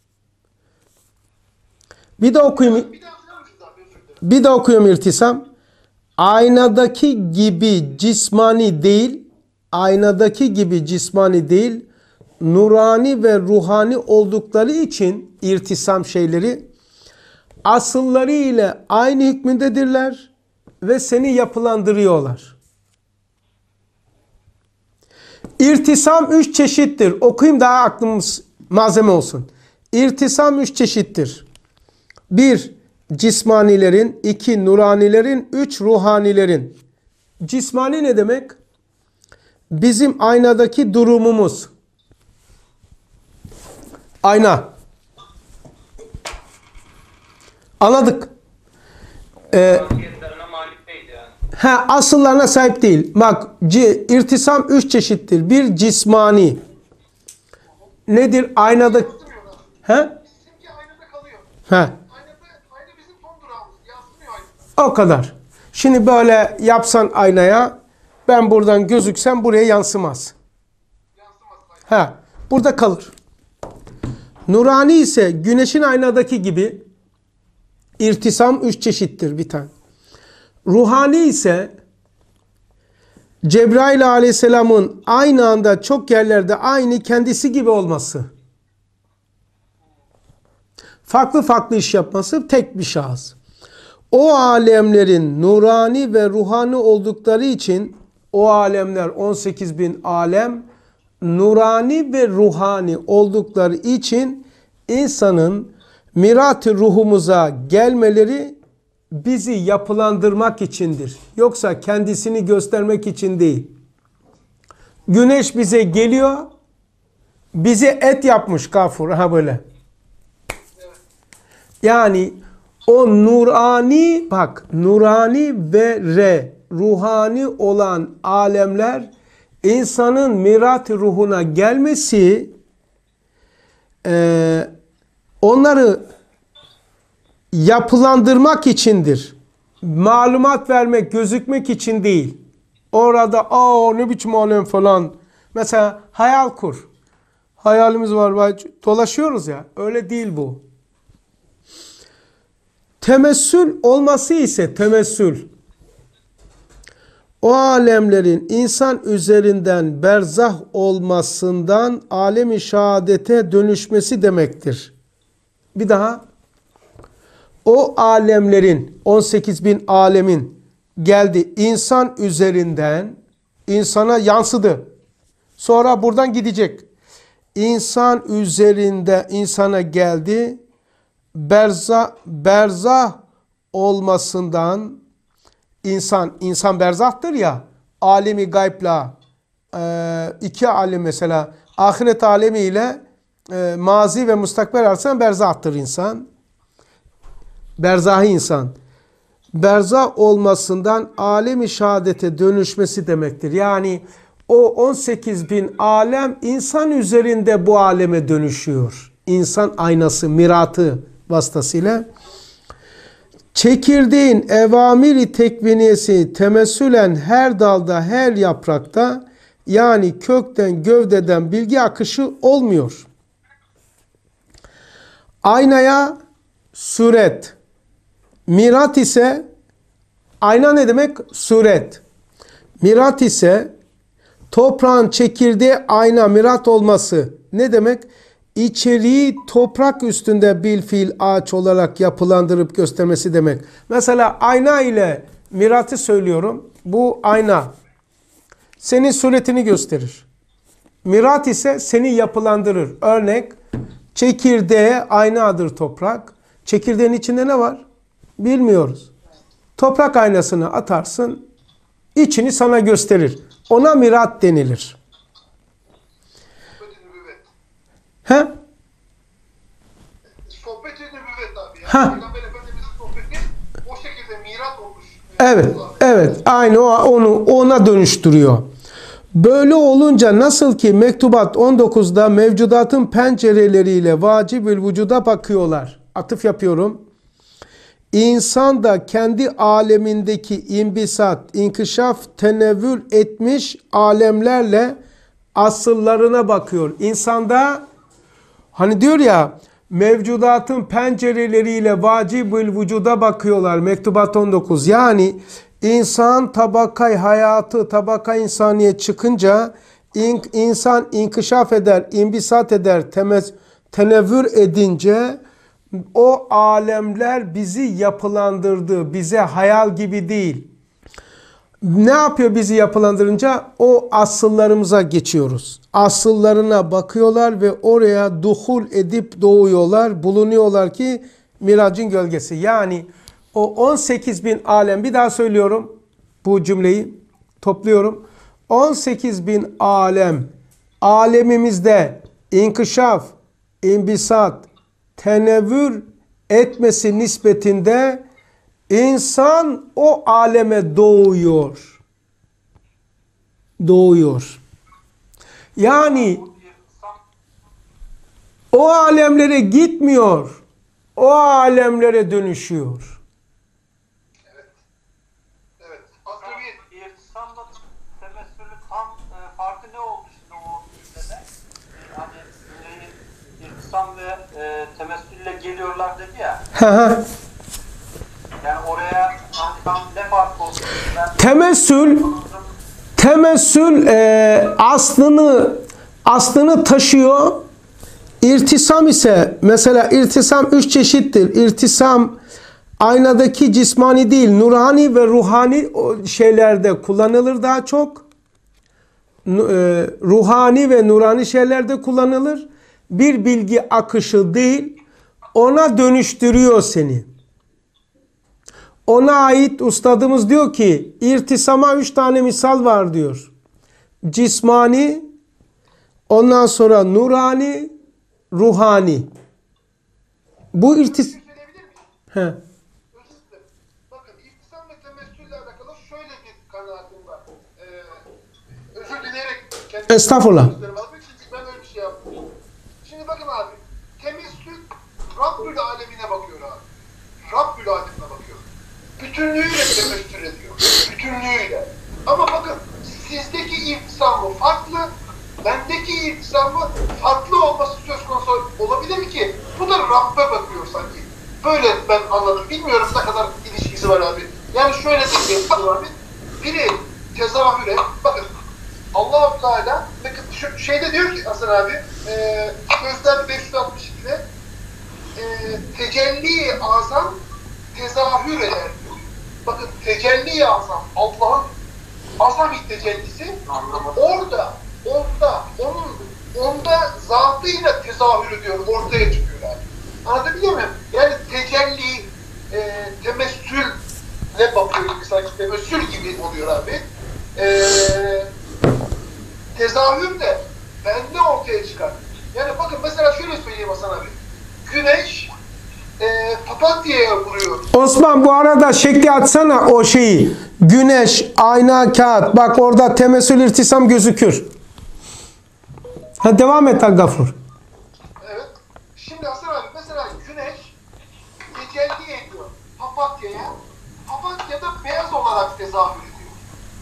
Bir de okuyayım. Bir daha söyler misiniz abi? Özür dilerim. Bir de okuyayım irtisam. Aynadaki gibi cismani değil, aynadaki gibi cismani değil, nurani ve ruhani oldukları için irtisam şeyleri asılları ile aynı hükmündedirler ve seni yapılandırıyorlar. İrtisam üç çeşittir. Okuyayım daha aklımız malzeme olsun. İrtisam üç çeşittir. Bir, cismanilerin, iki, nuranilerin, üç, ruhanilerin. Cismani ne demek? Bizim aynadaki durumumuz. Ayna. Anladık. Ee, Vasiyetlerine malik değil yani. he, asıllarına sahip değil. Bak, c, irtisam üç çeşittir. Bir, cismani. Nedir? Aynada... He? Bizimki aynada kalıyor. He. Aynada, ayna bizim son durağımız. Yansımıyor aynada. O kadar. Şimdi böyle yapsan aynaya, ben buradan gözüksem buraya yansımaz. Yansımaz ayna. He, burada kalır. Nurani ise güneşin aynadaki gibi irtisam üç çeşittir bir tane. Ruhani ise Cebrail aleyhisselamın aynı anda çok yerlerde aynı kendisi gibi olması. Farklı farklı iş yapması, tek bir şahıs. O alemlerin nurani ve ruhani oldukları için o alemler on sekiz bin alem nurani ve ruhani oldukları için insanın mirat-ı ruhumuza gelmeleri bizi yapılandırmak içindir. Yoksa kendisini göstermek için değil. Güneş bize geliyor, bizi et yapmış kafur. Ha böyle. Yani o nurani, bak nurani ve re, ruhani olan alemler insanın mirat-ı ruhuna gelmesi e, onları yapılandırmak içindir. Malumat vermek, gözükmek için değil. Orada aa ne biçim alem falan. Mesela hayal kur. Hayalimiz var, dolaşıyoruz ya. Öyle değil bu. Temessül olması ise temessül. O alemlerin insan üzerinden berzah olmasından alem-i şehadete dönüşmesi demektir. Bir daha. O alemlerin, on sekiz bin alemin geldi insan üzerinden insana yansıdı. Sonra buradan gidecek. insan üzerinde insana geldi. Berza, berzah olmasından insan, insan berzahtır ya, alemi gaybla e, iki alem mesela ahiret alemi ile e, mazi ve mustakbel arasında berzahtır insan. Berzahi insan. Berzah olmasından alemi şehadete dönüşmesi demektir. Yani o on sekiz bin alem insan üzerinde bu aleme dönüşüyor. İnsan aynası, miratı vasıtasıyla. Çekirdeğin evamiri tekviniyesi temessülen her dalda, her yaprakta, yani kökten, gövdeden bilgi akışı olmuyor. Aynaya suret. Mirat ise, ayna ne demek? Suret. Mirat ise toprağın çekirdeği ayna, mirat olması ne demek? İçeriği toprak üstünde bilfiil ağaç olarak yapılandırıp göstermesi demek. Mesela ayna ile miratı söylüyorum. Bu ayna senin suretini gösterir. Mirat ise seni yapılandırır. Örnek, çekirdeğe aynadır toprak. Çekirdeğin içinde ne var? Bilmiyoruz. Toprak aynasını atarsın, içini sana gösterir. Ona mirat denilir. He? Sohbet-i nübüvvet abi. Yani Ha. Peygamber Efendimiz'in sohbeti o şekilde mirat olmuş. Evet, evet. Aynı o, onu ona dönüştürüyor. Böyle olunca nasıl ki Mektubat on dokuzda mevcudatın pencereleriyle vacibül vücuda bakıyorlar. Atıf yapıyorum. İnsan da kendi alemindeki imbisat, inkişaf, tenevvül etmiş alemlerle asıllarına bakıyor. İnsanda hani diyor ya, mevcudatın pencereleriyle vacibül vücuda bakıyorlar. Mektubat on dokuz. Yani insan tabakay hayatı, tabakay insaniye çıkınca in, insan inkişaf eder, imbisat eder, temez, tenevvür edince o alemler bizi yapılandırdı. Bize hayal gibi değil. Ne yapıyor bizi yapılandırınca? O asıllarımıza geçiyoruz. Asıllarına bakıyorlar ve oraya duhul edip doğuyorlar. Bulunuyorlar ki miracın gölgesi. Yani o on sekiz bin alem, bir daha söylüyorum bu cümleyi, topluyorum. on sekiz bin alem alemimizde inkişaf, imbisat, tenevvür etmesi nispetinde insan o aleme doğuyor. Doğuyor. Yani o alemlere gitmiyor. O alemlere dönüşüyor. Evet. Evet. Asgari İrtisamla temessülü tam e, farkı ne oldu şimdi o cümlede? E, hani e, irtisam ve e, temessülle geliyorlar dedi ya. Hı hı. Yani oraya hani tam ne fark oldu? Ben Temessül temessül e, aslını aslını taşıyor. İrtisam ise, mesela irtisam üç çeşittir. İrtisam aynadaki cismani değil, nurani ve ruhani şeylerde kullanılır daha çok. Ruhani ve nurani şeylerde kullanılır. Bir bilgi akışı değil, ona dönüştürüyor seni. Ona ait ustadımız diyor ki, irtisama üç tane misal var diyor. Cismani, ondan sonra nurani, ruhani. Bu irtis... söyleyebilir miyim? He. Özür dilerim. Bakın irtisam ve temessülle alakalı şöyle bir kanaatim var. Ee, özür dileyerek kendimi... Estağfurullah. Çünkü ben öyle bir şey yaptım. Şimdi bakın abi. Temessül Rabbül alemine bakıyor abi. Rabbül alemine bakıyor. Bütünlüğüyle temessül ediyor. Bütünlüğüyle. Ama bakın sizdeki irtisamı farklı, bendeki irtisamı farklı olması söz konusu olabilir ki bu da Rabb'e bakıyor sanki. Böyle ben anladım. Bilmiyorum ne kadar ilişkisi var abi. Yani şöyle diyeyim abi. Biri tezahüre, bakın Allah-u Teala şu şeyde diyor ki Hasan abi, e, Sözler beş yüz altmış ikide e, tecelli azam tezahür eder diyor. Bakın tecelli azam, Allah'ın azami tecellisi orada, orada onun onda zatıyla tezahür ediyor, ortaya çıkıyor abi. Anlatabiliyor muyum? Yani tecelli, e, temessülle bakıyor, sanki temessül gibi oluyor abi. E, tezahür de bende ortaya çıkar. Yani bakın mesela şöyle söyleyeyim Hasan abi. Güneş e, papatyaya vuruyor. Osman bu arada şekli atsana o şeyi. Güneş, ayna, kağıt. Bak orada temessül irtisam gözükür. Ha, devam et Gafur. Evet. Şimdi Hasan abi mesela güneş tecelli ediyor papatyaya. Papatya da beyaz olarak tezahür ediyor.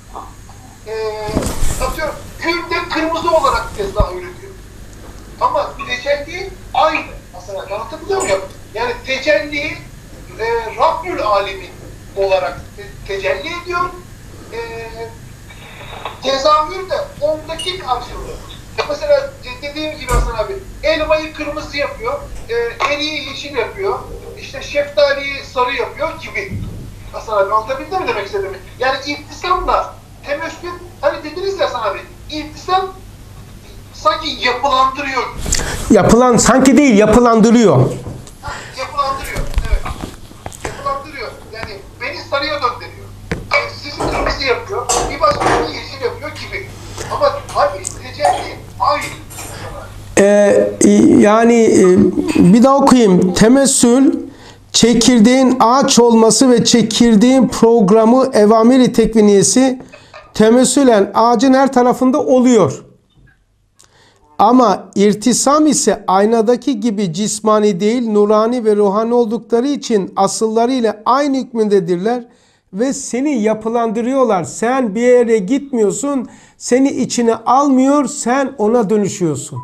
Ee, atıyorum gül de kırmızı olarak tezahür ediyor. Ama tecelli aynı. Hasan abi anlatabiliyor muyum? Yani tecelli e, Rabbül Alemin olarak te- tecelli ediyor. E, tezahür de ondaki karşılığı. Mesela dediğim gibi Hasan abi, elmayı kırmızı yapıyor, e, eriği yeşil yapıyor, işte şeftaliyi sarı yapıyor gibi. Hasan abi anlatabildim mi demek istediğimi? Yani irtisamla temessül, hani dediniz ya Hasan abi, irtisam sanki yapılandırıyor. Yapılan sanki değil, yapılandırıyor. Ha, yapılandırıyor, evet. Yapılandırıyor. Yani beni sarıya döndürüyor. Yani sizi kırmızı yapıyor, bir başkasını yeşil yapıyor gibi. Ama hayır, tecelli aynı. Ee, yani e, bir daha okuyayım. Temessül, çekirdeğin ağaç olması ve çekirdeğin programı evamiri tekviniyesi temessülen ağacın her tarafında oluyor. Ama irtisam ise aynadaki gibi cismani değil, nurani ve ruhani oldukları için asılları ile aynı hükmündedirler ve seni yapılandırıyorlar. Sen bir yere gitmiyorsun, seni içine almıyor, sen ona dönüşüyorsun.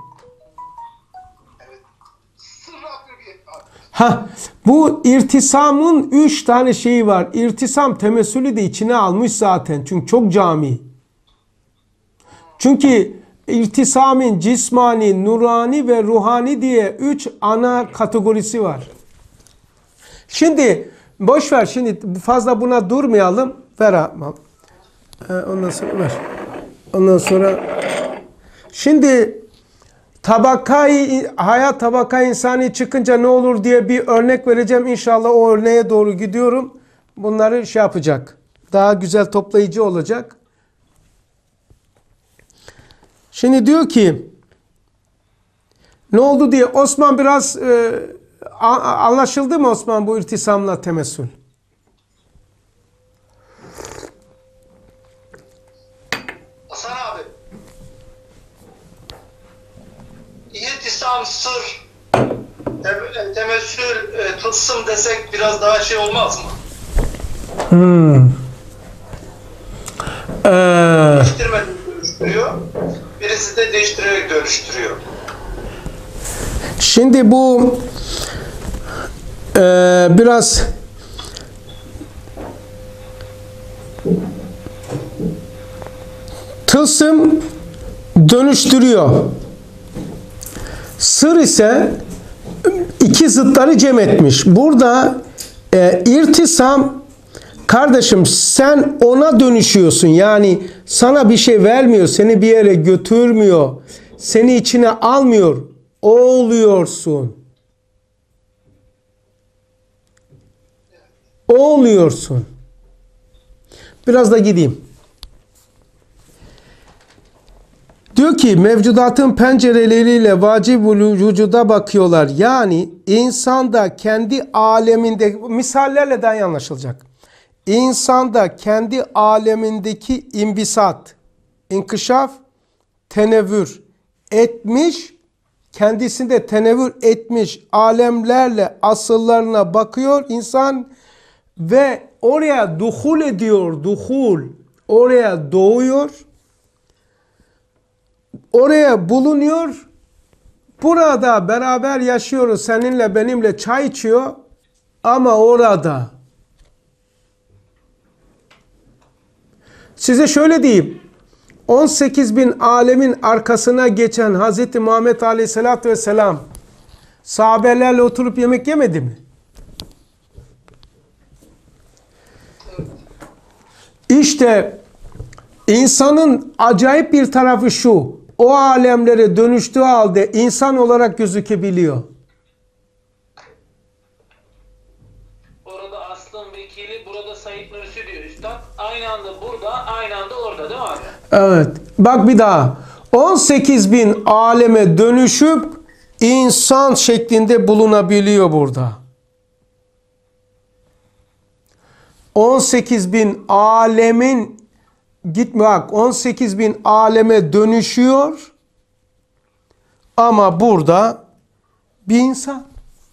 Sırrı akribiyet abi. Ha, bu irtisamın üç tane şeyi var. İrtisam temessülü de içine almış zaten. Çünkü çok cami. Çünkü irtisamın cismani, nurani ve ruhani diye üç ana kategorisi var. Şimdi boş ver, şimdi fazla buna durmayalım. Ver abi. Ondan sonra ver. Ondan sonra şimdi tabakayı hayat tabaka insani çıkınca ne olur diye bir örnek vereceğim. İnşallah o örneğe doğru gidiyorum. Bunları şey yapacak. Daha güzel toplayıcı olacak. Şimdi diyor ki ne oldu diye Osman biraz e, anlaşıldı mı Osman bu irtisamla temessül? Hasan abi. İrtisam, sır, tem- temessül, e, tılsım desek biraz daha şey olmaz mı? Hmm. Ee, Değiştirmeden dönüştürüyor. Birisi de değiştirerek dönüştürüyor. şimdi bu e, biraz tılsım dönüştürüyor. Sır ise iki zıtları cem etmiş. Burada e, irtisam, kardeşim sen ona dönüşüyorsun. Yani sana bir şey vermiyor, seni bir yere götürmüyor, seni içine almıyor. O oluyorsun. O oluyorsun. Biraz da gideyim. Diyor ki mevcudatın pencereleriyle vacib-ül vücuda bakıyorlar. Yani insan da kendi aleminde, misallerle daha iyi anlaşılacak. İnsan da kendi alemindeki imbisat, inkişaf, tenevvür etmiş, kendisinde tenevvür etmiş alemlerle asıllarına bakıyor insan ve oraya duhul ediyor, duhul, oraya doğuyor. Oraya bulunuyor. Burada beraber yaşıyoruz. Seninle benimle çay içiyor. Ama orada. Size şöyle diyeyim. on sekiz bin alemin arkasına geçen Hazreti Muhammed Aleyhisselatü Vesselam sahabelerle oturup yemek yemedi mi? İşte insanın acayip bir tarafı şu. o alemlere dönüştüğü halde insan olarak gözükebiliyor. Orada aslın vekili, burada Said Nursi diyor üstad. Aynı anda burada, aynı anda orada değil mi abi? Evet. Bak bir daha. on sekiz bin aleme dönüşüp insan şeklinde bulunabiliyor burada. on sekiz bin alemin gitme bak on sekiz bin aleme dönüşüyor ama burada bir insan.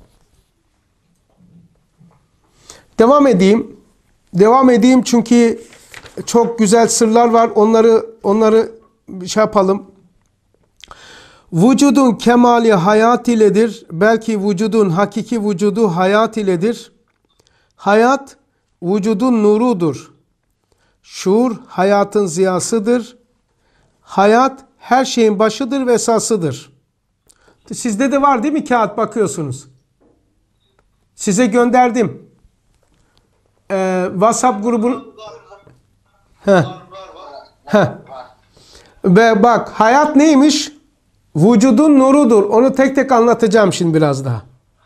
Devam edeyim. Devam edeyim çünkü çok güzel sırlar var. Onları onları şey yapalım. Vücudun kemali hayat iledir. Belki vücudun hakiki vücudu hayat iledir. Hayat vücudun nurudur. Şuur hayatın ziyasıdır. Hayat her şeyin başıdır ve esasıdır. Sizde de var değil mi kağıt, bakıyorsunuz? Size gönderdim. Ee, WhatsApp grubun. Heh. Heh. Ve bak hayat neymiş? Vücudun nurudur. Onu tek tek anlatacağım şimdi biraz daha.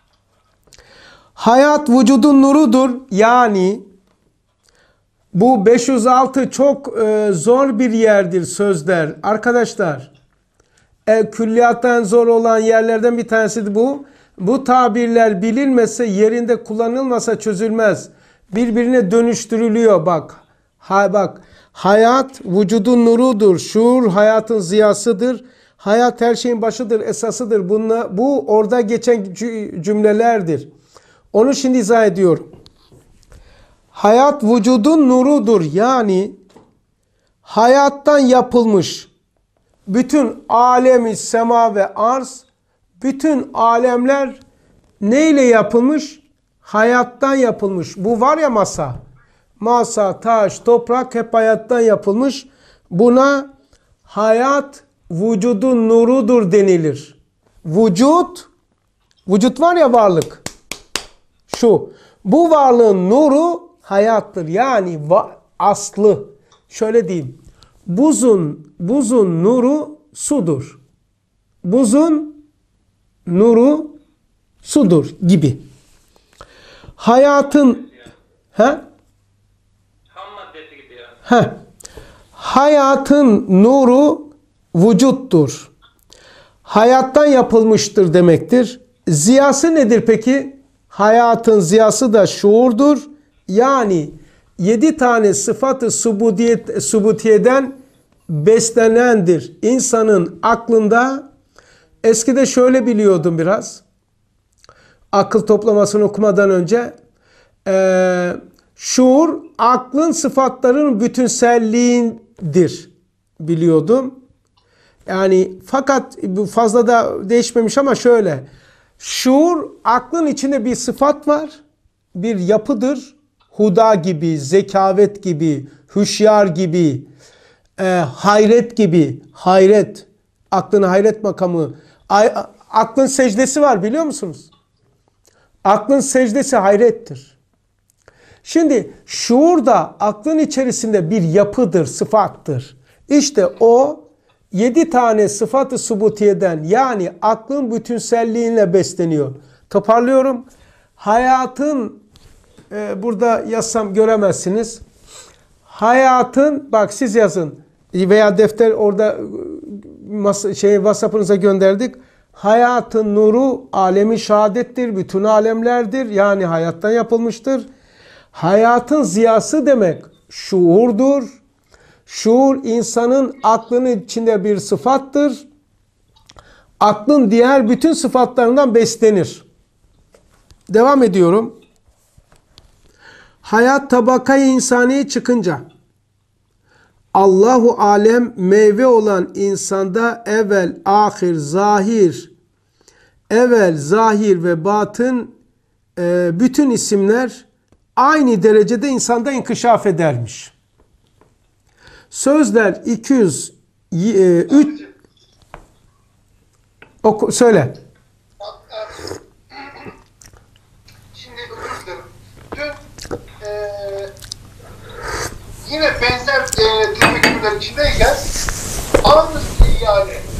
Hayat vücudun nurudur. Yani bu beş yüz altı çok e, zor bir yerdir sözler. Arkadaşlar e, külliyattan zor olan yerlerden bir tanesi bu. Bu tabirler bilinmese, yerinde kullanılmasa çözülmez. Birbirine dönüştürülüyor bak. Ha, bak. Hayat vücudun nurudur. Şuur hayatın ziyasıdır. Hayat her şeyin başıdır, esasıdır. Bunla, bu orada geçen cümlelerdir. Onu şimdi izah ediyorum. Hayat vücudun nurudur. Yani hayattan yapılmış bütün alemi sema ve arz, bütün alemler neyle yapılmış? Hayattan yapılmış. Bu var ya masa. Masa, taş, toprak hep hayattan yapılmış. Buna hayat vücudun nurudur denilir. Vücut, vücut var ya varlık. Şu, bu varlığın nuru hayattır. Yani aslı. Şöyle diyeyim. Buzun, buzun nuru sudur. Buzun nuru sudur gibi. Hayatın he? Ham maddesi gibi yani. He. Hayatın nuru vücuttur. Hayattan yapılmıştır demektir. Ziyası nedir peki? Hayatın ziyası da şuurdur. Yani yedi tane sıfatı subutiyet, subutiyeden beslenendir. İnsanın aklında eskide şöyle biliyordum biraz. Akıl toplamasını okumadan önce e, şuur aklın sıfatların bütünselliğindir biliyordum. Yani fakat bu fazla da değişmemiş ama şöyle. Şuur aklın içinde bir sıfat var. Bir yapıdır. Huda gibi, zekavet gibi, hüşyar gibi, e, hayret gibi. Hayret. Aklın hayret makamı. Ay, aklın secdesi var biliyor musunuz? Aklın secdesi hayrettir. Şimdi şuur da aklın içerisinde bir yapıdır, sıfattır. İşte o yedi tane sıfat-ı subutiyeden yani aklın bütünselliğine besleniyor. Toparlıyorum. Hayatın e, burada yazsam göremezsiniz. Hayatın bak siz yazın veya defter orada şey WhatsApp'ınıza gönderdik. Hayatın nuru alemi şehadettir, bütün alemlerdir. Yani hayattan yapılmıştır. Hayatın ziyası demek şuurdur. Şuur insanın aklının içinde bir sıfattır. Aklın diğer bütün sıfatlarından beslenir. Devam ediyorum. Hayat tabakayı insaniye çıkınca Allahu alem meyve olan insanda evvel, ahir, zahir, evvel, zahir ve batın e, bütün isimler aynı derecede insanda inkişaf edermiş. Sözler iki yüz üç Oku, söyle. Şimdi özür dilerim. Dün e, yine benzer e, tefekkürler içindeyken aynı yani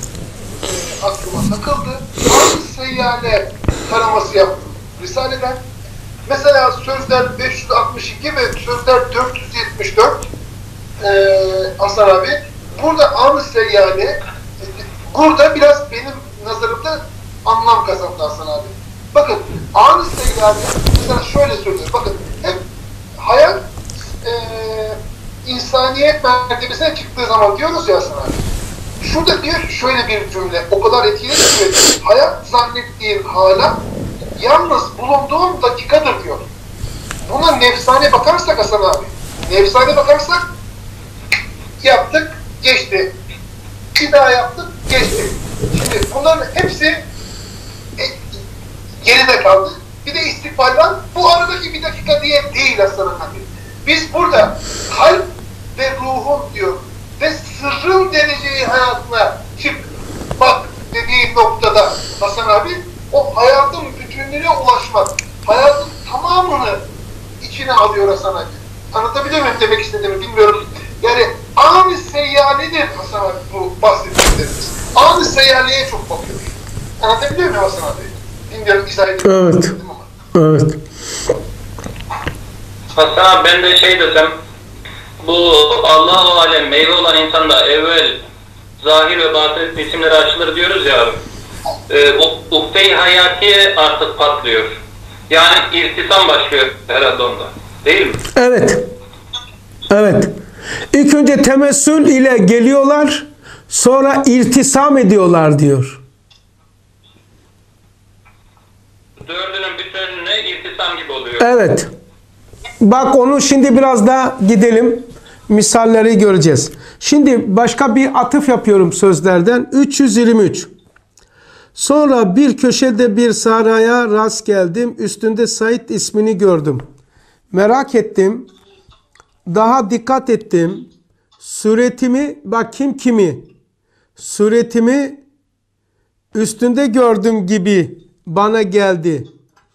aklıma takıldı. Aynı seyyale taraması yaptım Risale'den. Mesela sözler beş yüz altmış iki ve sözler dört yüz yetmiş dört ee, Hasan abi. Burada an-ı seyyale burada biraz benim nazarımda anlam kazandı Hasan abi. Bakın an-ı seyyale mesela şöyle söylüyor. Bakın hep hayat e, insaniyet mertebesine çıktığı zaman diyoruz ya Hasan abi. Şurada diyor şöyle bir cümle o kadar etkili ki hayat zannettiğin hala yalnız bulunduğun dakikadır diyor. Buna nefsane bakarsak Hasan abi, nefsane bakarsak yaptık, geçti. Bir daha yaptık, geçti. Şimdi bunların hepsi e, geride kaldı. Bir de istikbalden bu aradaki bir dakika diye değil Hasan abi. Biz burada kalp ve ruhun diyor ve sırrın dereceyi hayatına çık bak dediği noktada Hasan abi o hayatın bütünlüğüne ulaşmak, hayatın tamamını içine alıyor Hasan abi. Anlatabiliyor muyum demek istediğimi bilmiyorum. Yani an-ı seyyaledir Hasan abi bu bahsettiklerimiz. An-ı seyyaleye çok bakıyor. Anlatabiliyor muyum Hasan abi? Bilmiyorum izah ediyorum. Evet. Evet. Hasan abi ben de şey desem, bu Allah-u Alem meyve olan insanda evvel zahir ve batın isimleri açılır diyoruz ya abi. E, ukde-i hayati artık patlıyor. Yani irtisam başlıyor herhalde onda. Değil mi? Evet. Evet. İlk önce temessül ile geliyorlar, sonra irtisam ediyorlar diyor. Dördünün bütününe irtisam gibi oluyor. Evet. Bak onu şimdi biraz daha gidelim. Misalleri göreceğiz. Şimdi başka bir atıf yapıyorum sözlerden. üç yüz yirmi üç. Sonra bir köşede bir saraya rast geldim. Üstünde Said ismini gördüm. Merak ettim. Daha dikkat ettim. Suretimi, bak kim kimi? Suretimi üstünde gördüm gibi bana geldi.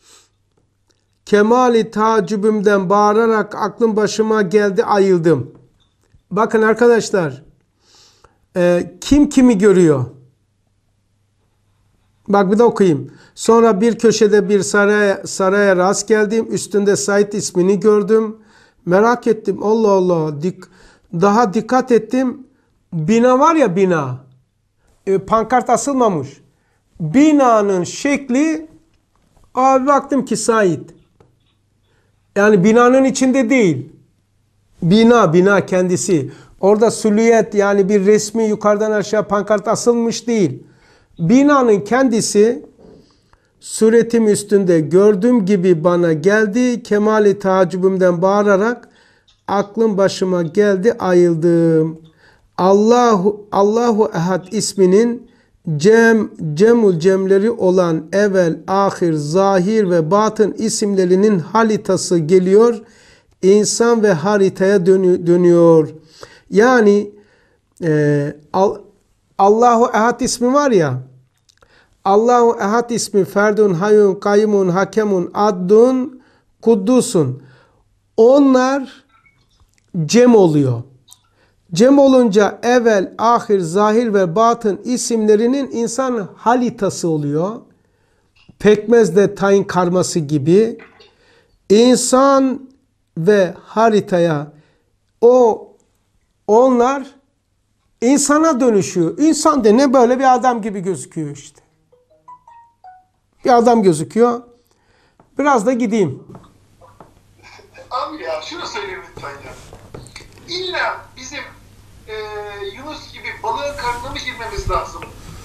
Kemali tacibimden bağırarak aklım başıma geldi, ayıldım. Bakın arkadaşlar, e, kim kimi görüyor? Bak bir de okuyayım. Sonra bir köşede bir saraya, saraya rast geldim. Üstünde Said ismini gördüm. Merak ettim. Allah Allah. Dik, daha dikkat ettim. Bina var ya bina. E, pankart asılmamış. Binanın şekli, abi baktım ki Said. Yani binanın içinde değil. Bina, bina kendisi. Orada süliyet yani bir resmi yukarıdan aşağı pankart asılmış değil. Binanın kendisi suretim üstünde gördüğüm gibi bana geldi. Kemali tacibimden bağırarak aklım başıma geldi, ayıldım. Allahu Allahu Ehad isminin Cem, Cemul Cemleri olan evvel, ahir, zahir ve batın isimlerinin haritası geliyor. İnsan ve haritaya dönüyor. Yani e, Allahu Ehad ismi var ya, Allahu Ehad ismi Ferdun, Hayyun, Kayyumun, Hakemun, Addun, Kuddusun. Onlar cem oluyor. Cem olunca evvel, ahir, zahir ve batın isimlerinin insan halitası oluyor. Pekmezde tayin karması gibi. İnsan ve haritaya o onlar insana dönüşüyor. İnsan da ne böyle bir adam gibi gözüküyor işte. Bir adam gözüküyor. Biraz da gideyim. Abi ya şunu söyleyeyim lütfen ya. İlla bizim e, Yunus gibi balığın karnına mı girmemiz lazım?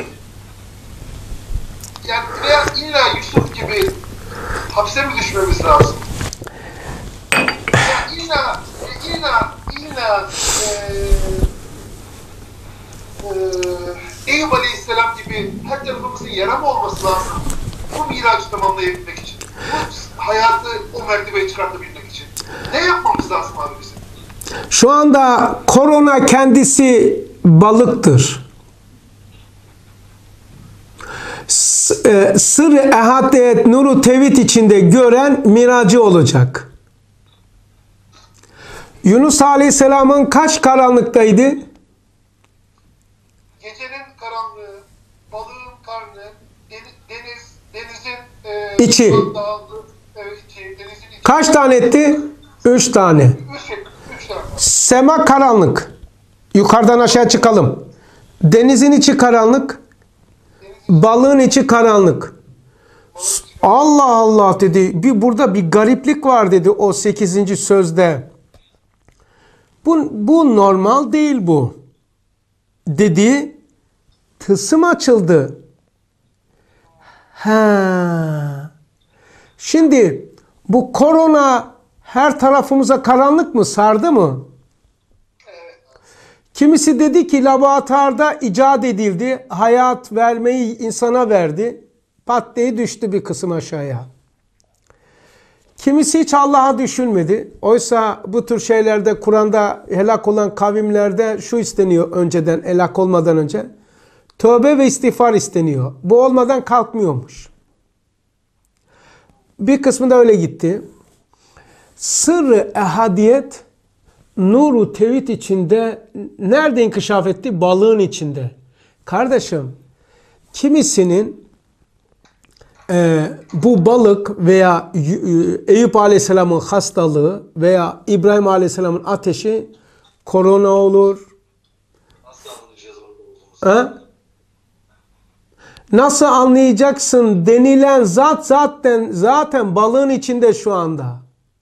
Yani veya illa Yusuf gibi hapse mi düşmemiz lazım? Ya illa, illa, illa e, e, Eyüp Aleyhisselam gibi her tarafımızın yara mı olması lazım? Bu miracı tamamlayabilmek için. Bu hayatı o mertebeye çıkartabilmek için. Ne yapmamız lazım abi bizim? Şu anda korona kendisi balıktır. Sır-ı ehadiyet, nuru tevhid içinde gören miracı olacak. Yunus Aleyhisselam'ın kaç karanlıktaydı? Gecenin karanlığı, balığın deniz, deniz denizin e, İçi. dağıldığı, evet, içi, denizin içi. Kaç tane etti? Üç tane. Üç, üç tane. Sema karanlık. Yukarıdan aşağı çıkalım. Denizin içi karanlık. Balığın içi karanlık. Allah Allah dedi. Bir burada bir gariplik var dedi o sekizinci sözde. Bu, bu normal değil bu. Dedi. Tılsım açıldı. Ha. Şimdi bu korona her tarafımıza karanlık mı sardı mı? Kimisi dedi ki laboratuvarda icat edildi. Hayat vermeyi insana verdi. Pat diye düştü bir kısım aşağıya. Kimisi hiç Allah'a düşünmedi. Oysa bu tür şeylerde Kur'an'da helak olan kavimlerde şu isteniyor önceden, helak olmadan önce. Tövbe ve istiğfar isteniyor. Bu olmadan kalkmıyormuş. Bir kısmı da öyle gitti. Sırrı ehadiyet nuru tevhid içinde nerede inkişaf etti? Balığın içinde. Kardeşim, kimisinin e, bu balık veya Eyüp Aleyhisselam'ın hastalığı veya İbrahim Aleyhisselam'ın ateşi korona olur. Nasıl anlayacağız orada olduğumuzu? Ha? Nasıl anlayacaksın denilen zat zaten zaten balığın içinde şu anda.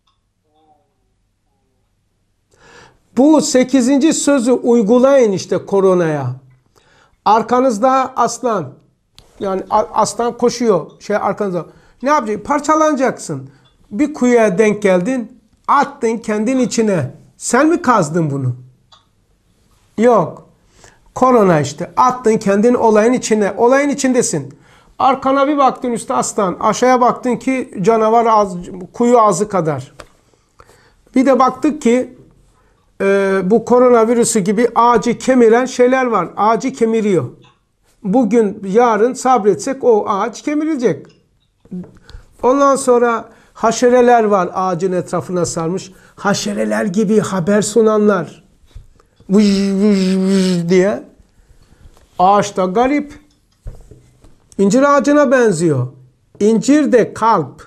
Bu sekizinci sözü uygulayın işte koronaya. Arkanızda aslan. Yani aslan koşuyor şey arkanızda. Ne yapacaksın? Parçalanacaksın. Bir kuyuya denk geldin. Attın kendin içine. Sen mi kazdın bunu? Yok. Korona işte. Attın kendin olayın içine. Olayın içindesin. Arkana bir baktın üstte aslan. Aşağıya baktın ki canavar ağzı, kuyu ağzı kadar. Bir de baktık ki e, bu koronavirüsü gibi ağacı kemiren şeyler var. Ağacı kemiriyor. Bugün yarın sabretsek o ağaç kemirilecek. Ondan sonra haşereler var ağacın etrafına sarmış. Haşereler gibi haber sunanlar. Vıj vıj vıj diye. Ağaç da garip. İncir ağacına benziyor. İncir de kalp.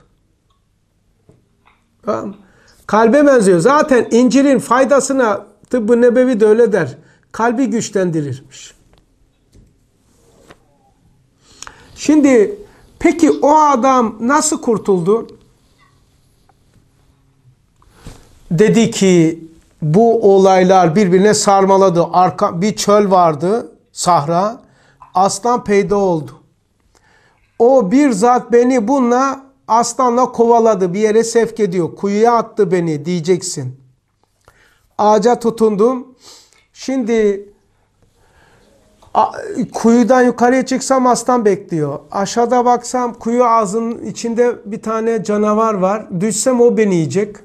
Tamam. Kalbe benziyor. Zaten incirin faydasına Tıbb-ı Nebevi de öyle der. Kalbi güçlendirirmiş. Şimdi peki o adam nasıl kurtuldu? Dedi ki bu olaylar birbirine sarmaladı. Arka, bir çöl vardı, sahra. Aslan peyda oldu. O bir zat beni bununla aslanla kovaladı. Bir yere sevk ediyor. Kuyuya attı beni diyeceksin. Ağaca tutundum. Şimdi kuyudan yukarıya çıksam aslan bekliyor. Aşağıda baksam kuyu ağzının içinde bir tane canavar var. Düşsem o beni yiyecek.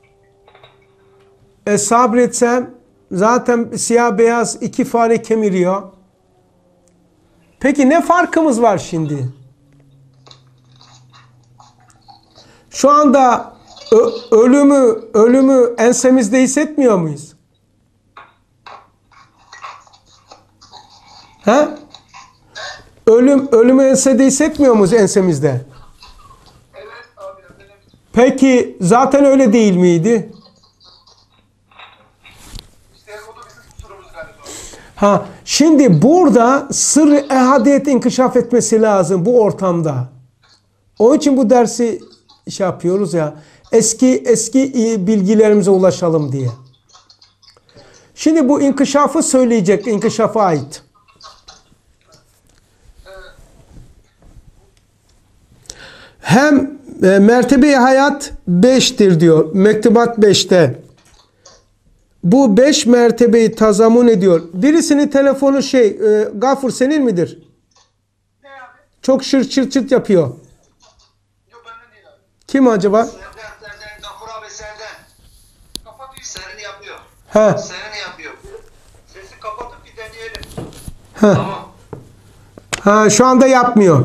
E sabretsem zaten siyah beyaz iki fare kemiriyor. Peki ne farkımız var şimdi? Şu anda ölümü ölümü ensemizde hissetmiyor muyuz? He? Ölüm ölümü ensede hissetmiyor muyuz ensemizde? Evet abi. Benim... Peki zaten öyle değil miydi? İşte o da bizim kusurumuz galiba. Ha, şimdi burada sır-ı ehadiyet inkişaf etmesi lazım bu ortamda. Onun için bu dersi şey yapıyoruz ya. Eski eski bilgilerimize ulaşalım diye. Şimdi bu inkişafı söyleyecek, inkişafa ait. Hem e, mertebe-i hayat beştir diyor. Mektubat beşte. Bu beş mertebeyi tazamun ediyor. Birisinin telefonu şey, e, Gafur senin midir? Ne abi? Çok şır şır çırt yapıyor. Yok benden değil abi. Kim acaba? Senden, senden, Gafur abi senden. Kapatayım. Serini yapıyor. Ha, Serini yapıyor. Sesi kapatıp bir deneyelim. ha. Tamam. Ha, şu anda yapmıyor.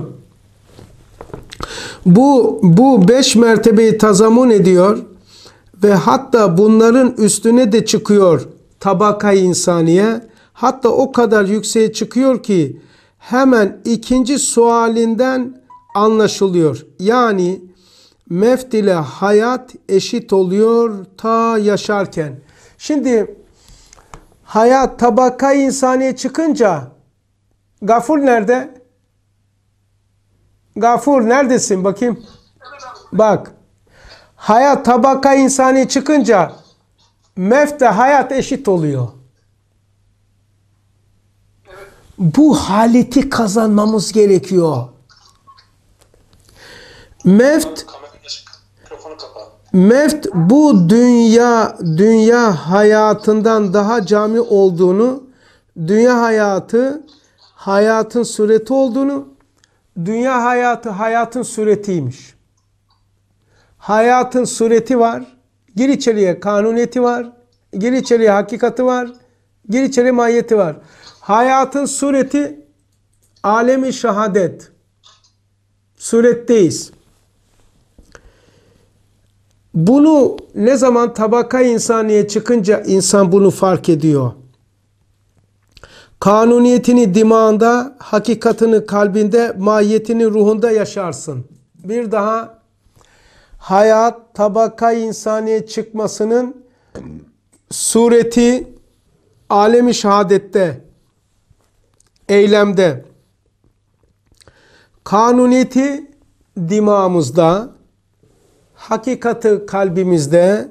Bu bu beş mertebeyi tazamun ediyor ve hatta bunların üstüne de çıkıyor tabaka insaniye. Hatta o kadar yükseğe çıkıyor ki hemen ikinci sualinden anlaşılıyor. Yani mevt ile hayat eşit oluyor ta yaşarken. Şimdi hayat tabaka insaniye çıkınca Gafur nerede? Gafur neredesin bakayım? Bak. Hayat tabaka insani çıkınca mevt ile hayat eşit oluyor. Bu haleti kazanmamız gerekiyor. Mevt Mevt bu dünya dünya hayatından daha cami olduğunu, dünya hayatı hayatın sureti olduğunu, dünya hayatı hayatın suretiymiş. Hayatın sureti var, gir içeriye kanuniyeti var, gir içeriye hakikati var, gir içeriye mahiyeti var. Hayatın sureti alemi şehadet. Suretteyiz. Bunu ne zaman tabaka insaniye çıkınca insan bunu fark ediyor. Kanuniyetini dimağında, hakikatini kalbinde, mahiyetini ruhunda yaşarsın. Bir daha hayat tabaka insaniye çıkmasının sureti alemi şehadette, eylemde. Kanuniyeti dimağımızda, hakikati kalbimizde,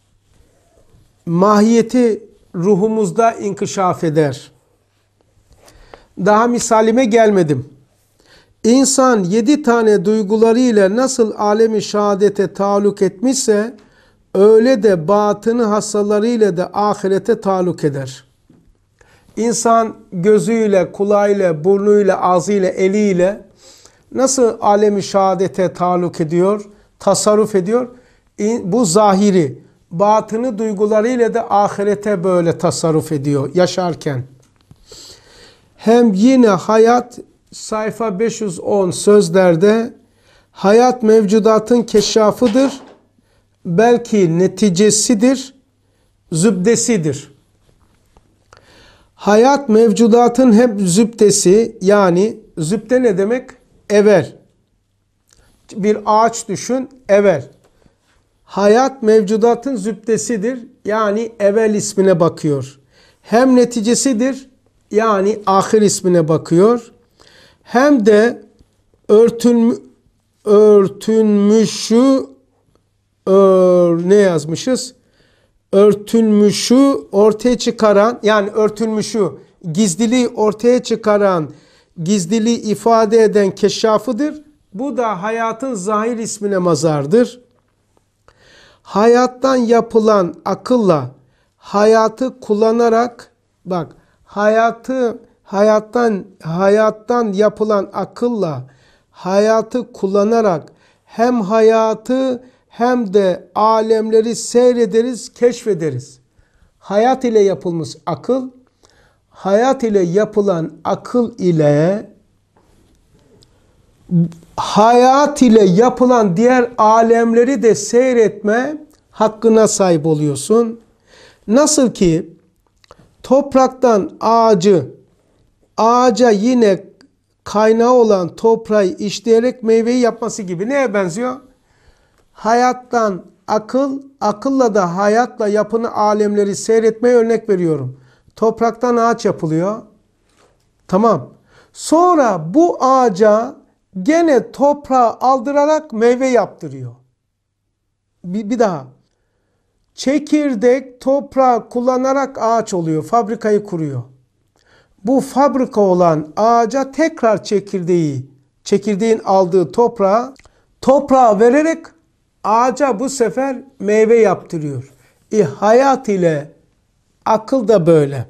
mahiyeti ruhumuzda inkişaf eder. Daha misalime gelmedim. İnsan yedi tane duygularıyla nasıl alemi şehadete taalluk etmişse, öyle de batını hastalarıyla da ahirete taalluk eder. İnsan gözüyle, kulağıyla, burnuyla, ağzıyla, eliyle nasıl alemi şehadete taalluk ediyor, tasarruf ediyor? Bu zahiri, batını duygularıyla da ahirete böyle tasarruf ediyor yaşarken. Hem yine hayat sayfa beş yüz on sözlerde hayat mevcudatın keşafıdır, belki neticesidir, zübdesidir. Hayat mevcudatın hep zübdesi, yani zübde ne demek? Evvel. Bir ağaç düşün, evvel. Hayat mevcudatın zübdesidir, yani evvel ismine bakıyor. Hem neticesidir, yani ahir ismine bakıyor. Hem de örtün, örtünmüşü ör, ne yazmışız? Örtünmüşü ortaya çıkaran, yani örtünmüşü gizliliği ortaya çıkaran, gizliliği ifade eden keşafıdır. Bu da hayatın zahir ismine mazardır. Hayattan yapılan akılla hayatı kullanarak, bak, hayatı hayattan hayattan yapılan akılla hayatı kullanarak hem hayatı hem de alemleri seyrederiz, keşfederiz. Hayat ile yapılmış akıl, hayat ile yapılan akıl ile hayat ile yapılan diğer alemleri de seyretme hakkına sahip oluyorsun. Nasıl ki topraktan ağacı, ağaca yine kaynağı olan toprağı işleyerek meyveyi yapması gibi. Neye benziyor? Hayattan akıl, akılla da hayatla yapını alemleri seyretmeye örnek veriyorum. Topraktan ağaç yapılıyor. Tamam. Sonra bu ağaca gene toprağı aldırarak meyve yaptırıyor. Bir, bir daha. Çekirdek toprağı kullanarak ağaç oluyor. Fabrikayı kuruyor. Bu fabrika olan ağaca tekrar çekirdeği, çekirdeğin aldığı toprağı, toprağa vererek ağaca bu sefer meyve yaptırıyor. E, hayat ile akıl da böyle.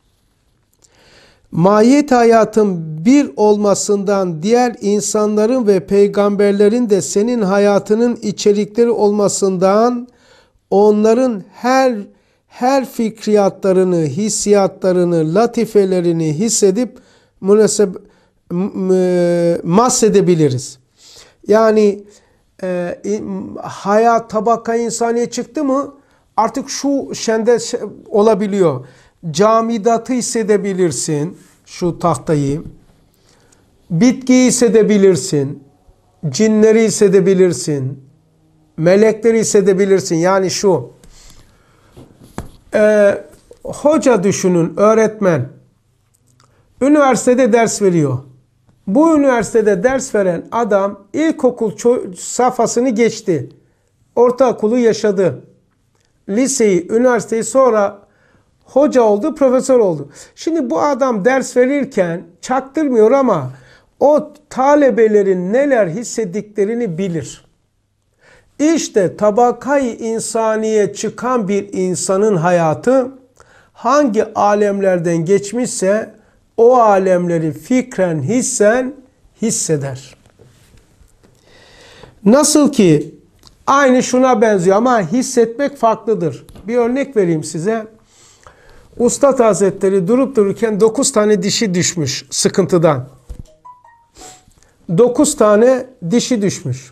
Mahiyet hayatın bir olmasından diğer insanların ve peygamberlerin de senin hayatının içerikleri olmasından onların her her fikriyatlarını, hissiyatlarını, latifelerini hissedip münaseb mahsedebiliriz. Yani e, hayat tabaka insaniye çıktı mı artık şu şende olabiliyor. Camidatı hissedebilirsin, şu tahtayı. bitkiyi hissedebilirsin, cinleri hissedebilirsin, melekleri hissedebilirsin. Yani şu, e, hoca düşünün, öğretmen, üniversitede ders veriyor. Bu üniversitede ders veren adam ilkokul safhasını geçti. Ortaokulu yaşadı. Liseyi, üniversiteyi, sonra hoca oldu, profesör oldu. Şimdi bu adam ders verirken çaktırmıyor ama o talebelerin neler hissettiklerini bilir. İşte tabakayı insaniye çıkan bir insanın hayatı hangi alemlerden geçmişse o alemleri fikren, hissen hisseder. Nasıl ki aynı şuna benziyor ama hissetmek farklıdır. Bir örnek vereyim size. Üstad Hazretleri durup dururken dokuz tane dişi düşmüş sıkıntıdan. Dokuz tane dişi düşmüş.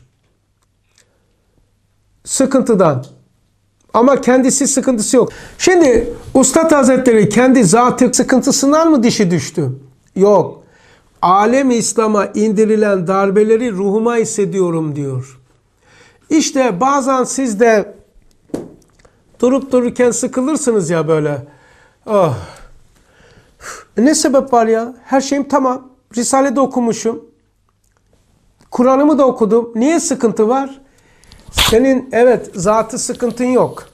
Sıkıntıdan. Ama kendisi sıkıntısı yok. Şimdi Üstad Hazretleri kendi zatı sıkıntısından mı dişi düştü? Yok. Alem-i İslam'a indirilen darbeleri ruhuma hissediyorum diyor. İşte bazen siz de durup dururken sıkılırsınız ya böyle. Oh. Ne sebep var ya? Her şeyim tamam. Risale'de okumuşum. Kur'an'ımı da okudum. Niye sıkıntı var? Senin evet zatı sıkıntın yok.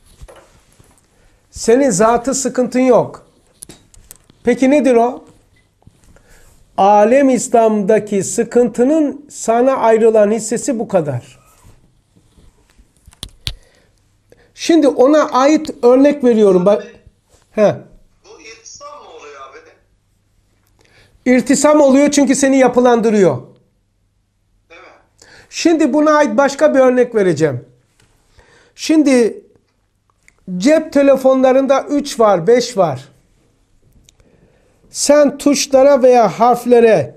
Senin zatı sıkıntın yok. Peki nedir o? Alem İslam'daki sıkıntının sana ayrılan hissesi bu kadar. Şimdi ona ait örnek veriyorum. Bak. He. Bu irtisam mı oluyor abi? İrtisam oluyor çünkü seni yapılandırıyor. Değil mi? Şimdi buna ait başka bir örnek vereceğim. Şimdi cep telefonlarında üç var, beş var. Sen tuşlara veya harflere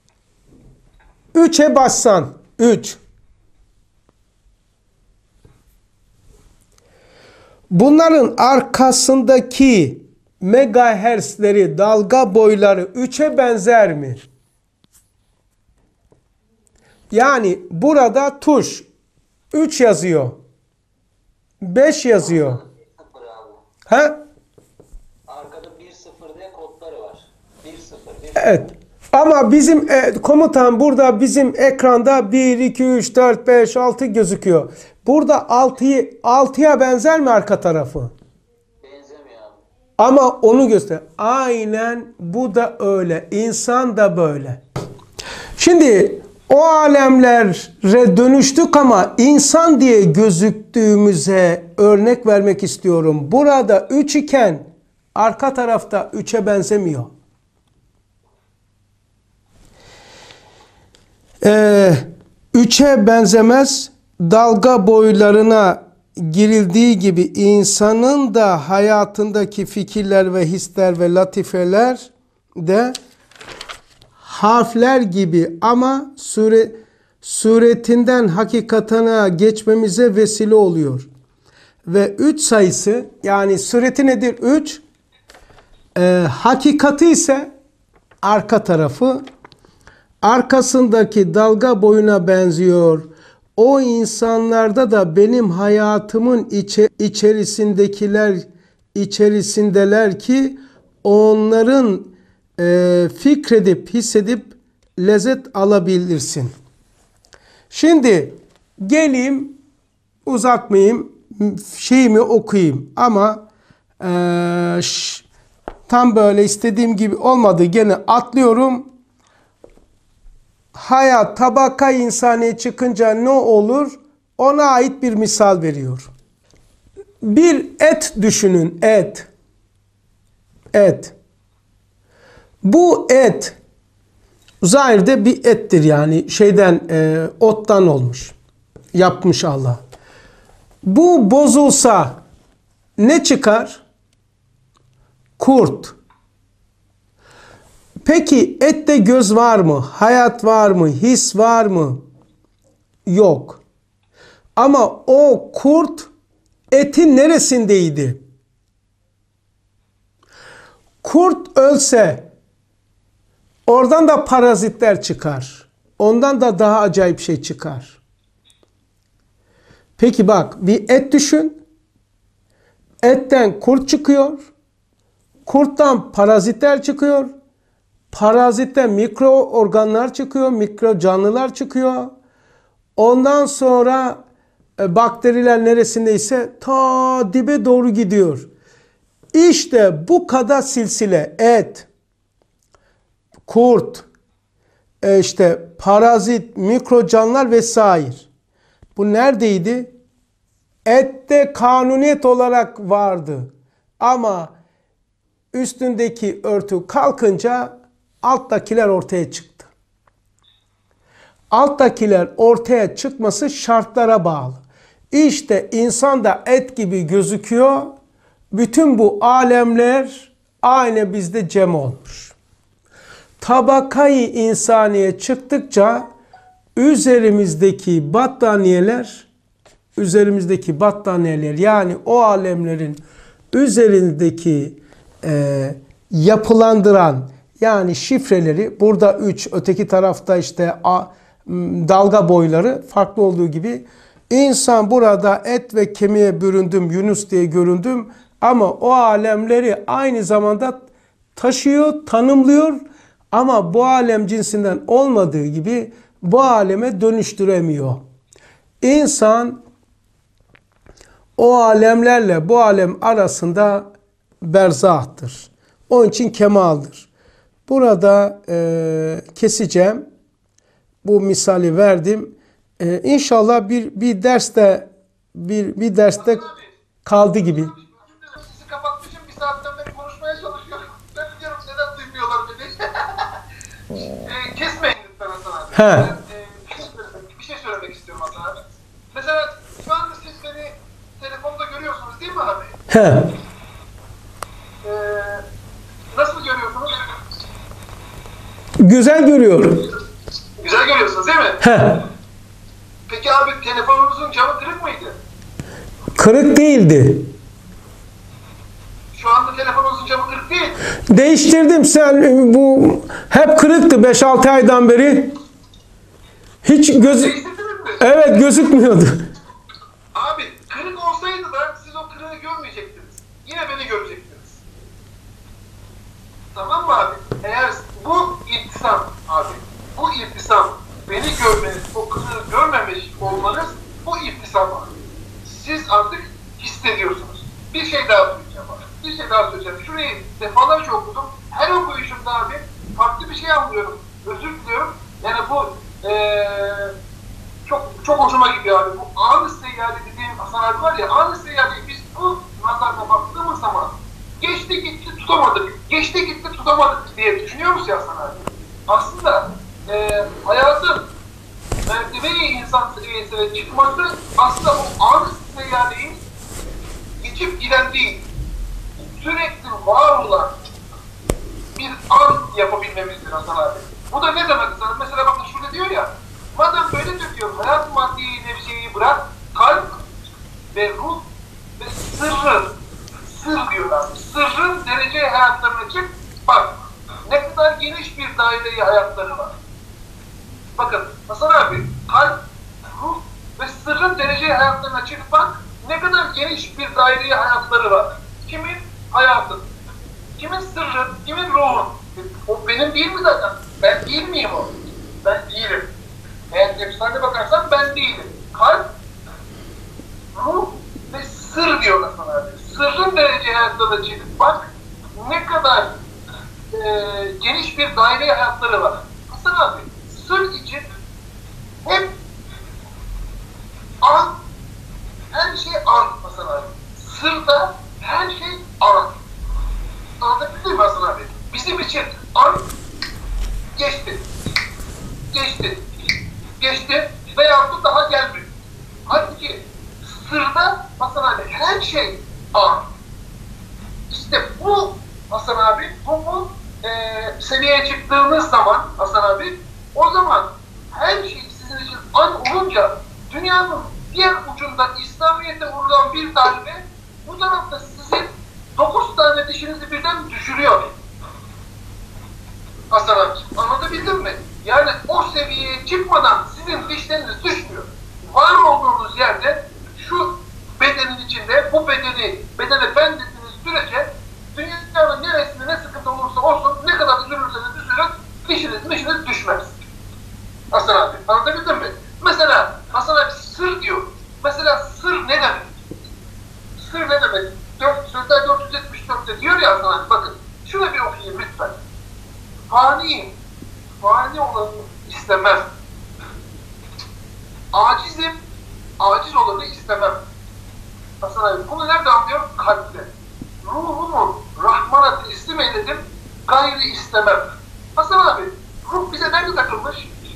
üçe bassan, üç. Bunların arkasındaki megahertzleri, dalga boyları üçe benzer mi? Yani burada tuş üç yazıyor. beş yazıyor. sıfır abi. Ha? Arkada bir sıfır diye kodları var. bir sıfır. Evet. Ama bizim e, komutan burada bizim ekranda bir, iki, üç, dört, beş, altı gözüküyor. Burada altıyı altıya benzer mi arka tarafı? Benzemiyor abi. Ama onu göster. Aynen bu da öyle. İnsan da böyle. Şimdi o alemlere dönüştük ama insan diye gözüktüğümüze örnek vermek istiyorum. Burada üç iken arka tarafta üçe benzemiyor. Ee, üçe benzemez, dalga boylarına girildiği gibi insanın da hayatındaki fikirler ve hisler ve latifeler de harfler gibi ama sure, suretinden hakikatına geçmemize vesile oluyor. Ve üç sayısı, yani sureti nedir? üç. Ee, hakikati ise arka tarafı, arkasındaki dalga boyuna benziyor. O insanlarda da benim hayatımın içe, içerisindekiler içerisindeler ki onların e, fikredip hissedip lezzet alabilirsin. Şimdi geleyim, uzatmayayım, şeyimi okuyayım ama e, ş, tam böyle istediğim gibi olmadı. Gene atlıyorum. Hayat tabaka insaniye çıkınca ne olur? Ona ait bir misal veriyor. Bir et düşünün, et. Et. Bu et zahirde bir ettir, yani şeyden e, ottan olmuş. Yapmış Allah. Bu bozulsa ne çıkar? Kurt. Peki ette göz var mı? Hayat var mı? His var mı? Yok. Ama o kurt etin neresindeydi? Kurt ölse Oradan da parazitler çıkar. Ondan da daha acayip şey çıkar. Peki bak, bir et düşün. Etten kurt çıkıyor. Kurttan parazitler çıkıyor. Parazitten mikroorganlar çıkıyor. Mikro canlılar çıkıyor. Ondan sonra e, bakteriler neresindeyse ta dibe doğru gidiyor. İşte bu kadar silsile et, kurt, e, işte parazit, mikro canlılar vesaire. Bu neredeydi? Ette kanuniyet olarak vardı. Ama üstündeki örtü kalkınca alttakiler ortaya çıktı. Alttakiler ortaya çıkması şartlara bağlı. İşte insan da et gibi gözüküyor. Bütün bu alemler aynı bizde cem olmuş. Tabakayı insaniye çıktıkça üzerimizdeki battaniyeler, üzerimizdeki battaniyeler yani o alemlerin üzerindeki e, yapılandıran yani şifreleri, burada üç, öteki tarafta işte a, dalga boyları farklı olduğu gibi insan burada et ve kemiğe büründüm, Yunus diye göründüm ama o alemleri aynı zamanda taşıyor, tanımlıyor ama bu alem cinsinden olmadığı gibi bu aleme dönüştüremiyor. İnsan o alemlerle bu alem arasında berzahtır. Onun için kemaldir. Burada e, keseceğim. Bu misali verdim. E, İnşallah bir bir derste bir bir derste kaldı gibi. Sizi kapatmışım, bir saatten beri konuşmaya çalışıyorum. Ben biliyorum neden duymuyorlar beni. e, kesmeyin lütfen Hasan abi. He. Ben, e, bir, şey söylemek, bir şey söylemek istiyorum Hasan abi. Mesela şu anda siz beni telefonda görüyorsunuz değil mi abi? He. E, nasıl görüyorsunuz? Güzel görüyorum. Güzel görüyorsunuz değil mi? He. Peki abi telefonunuzun camı kırık mıydı? Kırık değildi. Şu anda telefonunuzun camı kırık değil. Değiştirdim, sen bu hep kırıktı beş altı aydan beri. Hiç göz Değiştirdiniz mi? Evet, gözükmüyordu. Abi kırık olsaydı da siz o kırığı görmeyecektiniz. Yine beni görecektiniz. Tamam mı abi? Eğer bu iltisam abi, bu iltisam beni görmeniz, o kırığı görmemiş olmanız bu iltisam abi. Siz artık hissediyorsunuz. Bir şey daha söyleyeceğim abi. Bir şey daha söyleyeceğim. Şurayı defalarca okudum. Her okuyuşumda abi farklı bir şey anlıyorum. Özür diliyorum. Yani bu ee, çok çok hoşuma gidiyor abi. Bu an-ı seyyari dediğim Hasan abi var ya, an-ı seyyari biz bu nazarına baktığımız zaman geçti gitti tutamadık, geçti gitti tutamadık diye düşünüyoruz ya Hasan abi. Aslında e, hayatın mertebe-i insan seviyesine çıkması aslında o an-ı seyyariyi geçip giden değil, sürekli var olan bir an yapabilmemizdir Hasan abi. Bu da ne demek sana? Mesela bakın şurada diyor ya, madem böyle diyor, hayat maddeyi, nefsiyi bırak, kalp ve ruh ve sırrı, sır diyorlar. Sırrın derece hayatlarına çık, bak ne kadar geniş bir daireye hayatları var. Bakın Hasan abi, kalp, ruh ve sırrın derece hayatlarına çık, bak ne kadar geniş bir daireye hayatları var. Kimin hayatın, kimin sırrın, kimin ruhun. O benim değil mi zaten? Ben değil miyim o? Ben değilim. Eğer nefsane bakarsan ben değilim. Kalp, ruh ve sır diyorlar sana abi. Sırrın derece hayatlarına çıkıp bak ne kadar e, geniş bir daire hayatları var. Hasan abi, sır için hep an, her şey an Hasan abi. Sırda her şey an. Anlatabildim mi Hasan abi? Bizim için an geçti. Geçti. Geçti veyahut da daha gelmedi. Halbuki sırda Hasan abi her şey an. İşte bu Hasan abi, bu, bu e, seviyeye çıktığınız zaman Hasan abi, o zaman her şey sizin için an olunca dünyanın diğer ucunda İslamiyet'e vurulan bir darbe bu tarafta sizin dokuz tane dişinizi birden düşürüyor. Hasan abi. Anlatabildim mi? Yani o seviyeye çıkmadan sizin dişleriniz düşmüyor. Var olduğunuz yerde şu bedenin içinde bu bedeni bedene ben dediğiniz sürece dünyanın neresinde ne sıkıntı olursa olsun ne kadar üzülürseniz üzülün dişiniz mişiniz düşmez. Hasan abi anlatabildim mi? Mesela Hasan abi sır diyor. Mesela sır ne demek? Sır ne demek? Sözler dört yüz yetmiş dörtte diyor ya Hasan abi bakın. Şunu bir okuyayım lütfen. Faniyim. Fani olanı istemem. Acizim. Aciz olanı istemem. Hasan abi bunu nerede anlıyor? Kalpte. Ruhumu Rahman'a teslim eyledim. Gayri istemem. Hasan abi ruh bize nerede takılmış?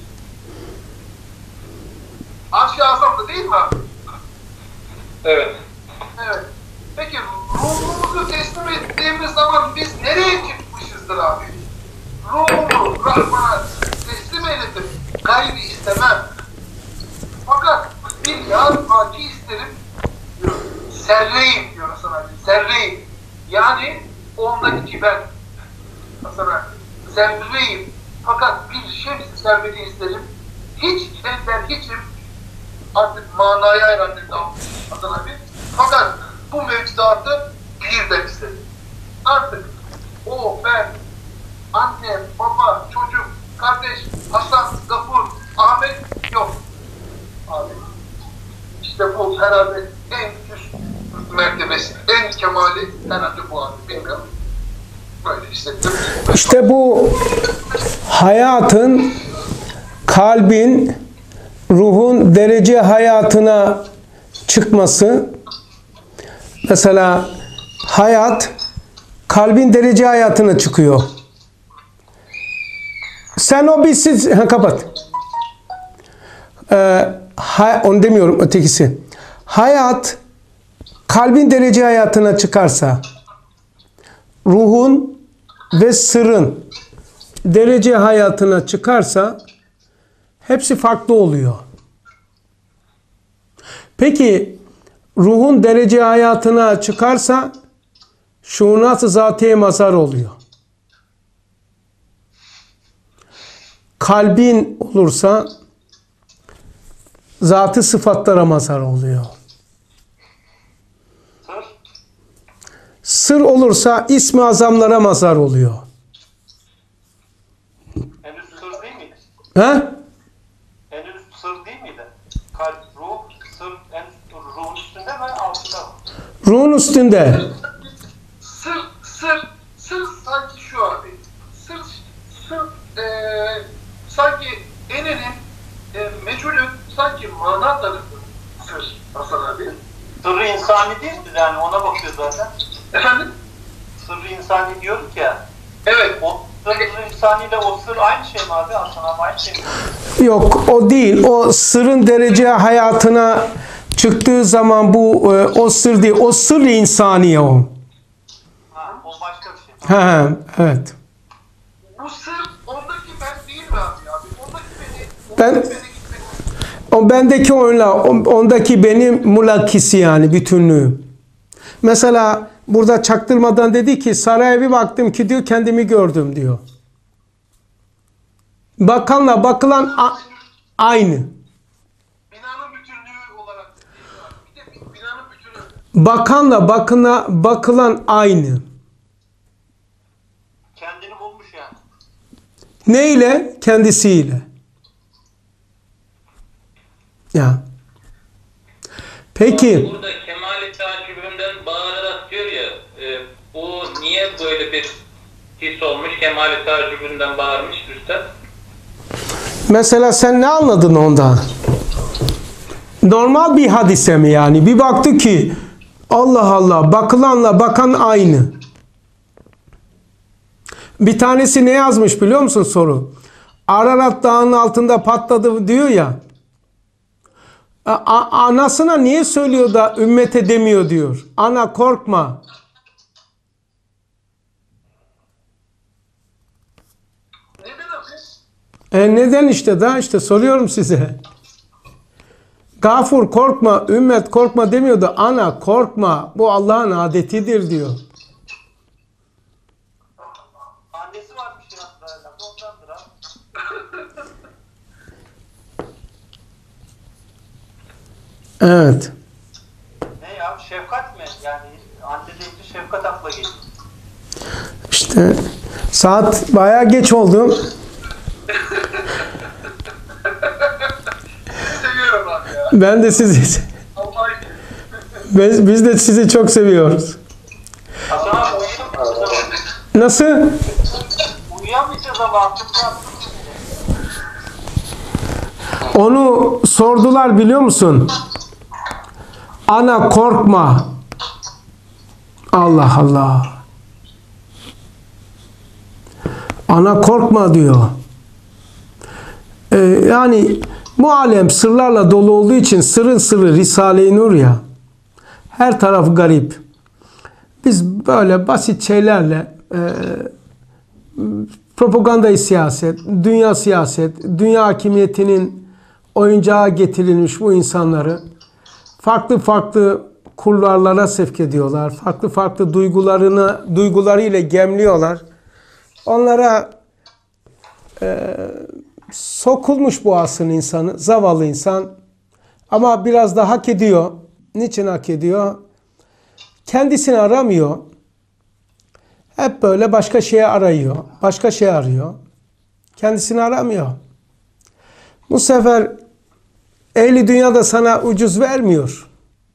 Arş-ı Azam'da değil mi abi? Evet. Evet. Peki ruhumuzu teslim ettiğimiz zaman biz nereye çıkmışızdır abi? Ruhumu Rahman'a teslim eyledim. Gayri istemem. Fakat bir yar haki isterim diyor. Serreyim diyor Hasan abi. Serreyim. Yani ondaki ben. Hasan abi. Serreyim. Fakat bir şems serveti isterim. Hiç evden hiçim artık manaya herhalde dalmış Hasan abi. Fakat bu mevcudatı birden istedim. Artık o, ben, annem, baba, çocuk, kardeş, Hasan, Gafur, Ahmet yok. Abi. İşte bu herhalde en üst mertebesi, en kemali herhalde bu abi. Bilmiyorum. Böyle hissettim. İşte bu hayatın, kalbin, ruhun derece hayatına çıkması. Mesela hayat kalbin derece hayatına çıkıyor. Sen o bizsiz ha, kapat. Ee, ha, onu demiyorum, ötekisi. Hayat kalbin derece hayatına çıkarsa, ruhun ve sırrın derece hayatına çıkarsa hepsi farklı oluyor. Peki ruhun derece hayatına çıkarsa şuunat-ı zatiye mazhar oluyor. Kalbin olursa zatı sıfatlara mazhar oluyor. Sır. Sır olursa ismi azamlara mazhar oluyor. Henüz sır değil miydi? Ha? Henüz sır değil miydi? Kalp, ruh, sır, en ruhun üstünde mi altında mı? Ruhun üstünde. Sır, sır, sır sanki şu abi. Sır, sır, eee sanki enenin, e, meçhulün sanki mana tarafı sır Hasan abi. Sırrı insani değil mi? Yani ona bakıyor zaten. Efendim? Sırrı insani diyorduk ya. Evet. O sırrı insani ile o sır aynı şey mi abi? Hasan abi aynı şey mi? Yok, o değil. O sırrın derece hayatına çıktığı zaman bu e, o sır değil. O sır insaniye o. Ha, o başka bir şey. Ha, evet. Bu sır ondaki ben değil mi abi abi? Ondaki beni, Ben- ondaki beni gitmek. O bendeki onla, ondaki benim mulakisi yani bütünlüğü. Mesela burada çaktırmadan dedi ki saraya bir baktım ki diyor kendimi gördüm diyor. Bakanla bakılan a- aynı. Binanın bütünlüğü olarak değil mi abi? Bir de bir binanın bütünü. Bakanla bakına bakılan aynı. Kendini bulmuş yani. Ne ile? Kendisiyle. Ya. Peki. Burada Kemal-i Takibimden bağırarak diyor ya, e, bu niye böyle bir his olmuş, Kemal-i Takibimden bağırmış üstad? Mesela sen ne anladın ondan? Normal bir hadise mi yani? Bir baktı ki Allah Allah bakılanla bakan aynı. Bir tanesi ne yazmış biliyor musun soru? Ararat dağının altında patladı diyor ya. A- anasına niye söylüyor da ümmete demiyor diyor. Ana korkma. Neden abi? E neden işte daha işte soruyorum size. Gafur korkma, ümmet korkma demiyor da ana korkma. Bu Allah'ın adetidir diyor. Annesi varmış ya. Evet. Ne ya? Şefkat mi? Yani anne deyince şefkat akla geliyor. İşte saat bayağı geç oldu. Seviyorum abi ya. Ben de sizi Vallahi biz, biz de sizi çok seviyoruz. Hasan abi uyuyamayacağız ama. Nasıl? Uyuyamayacağız ama aklımda. Onu sordular biliyor musun? Ana korkma. Allah Allah. Ana korkma diyor. Ee, yani bu alem sırlarla dolu olduğu için sırın sırrı Risale-i Nur ya. Her taraf garip. Biz böyle basit şeylerle e, propagandayı siyaset, dünya siyaset, dünya hakimiyetinin oyuncağı getirilmiş bu insanları farklı farklı kulvarlara sevk ediyorlar. Farklı farklı duygularını duygularıyla gemliyorlar. Onlara e, sokulmuş bu asrın insanı, zavallı insan. Ama biraz da hak ediyor. Niçin hak ediyor? Kendisini aramıyor. Hep böyle başka şeye arıyor. Başka şey arıyor. Kendisini aramıyor. Bu sefer ehli dünya da sana ucuz vermiyor.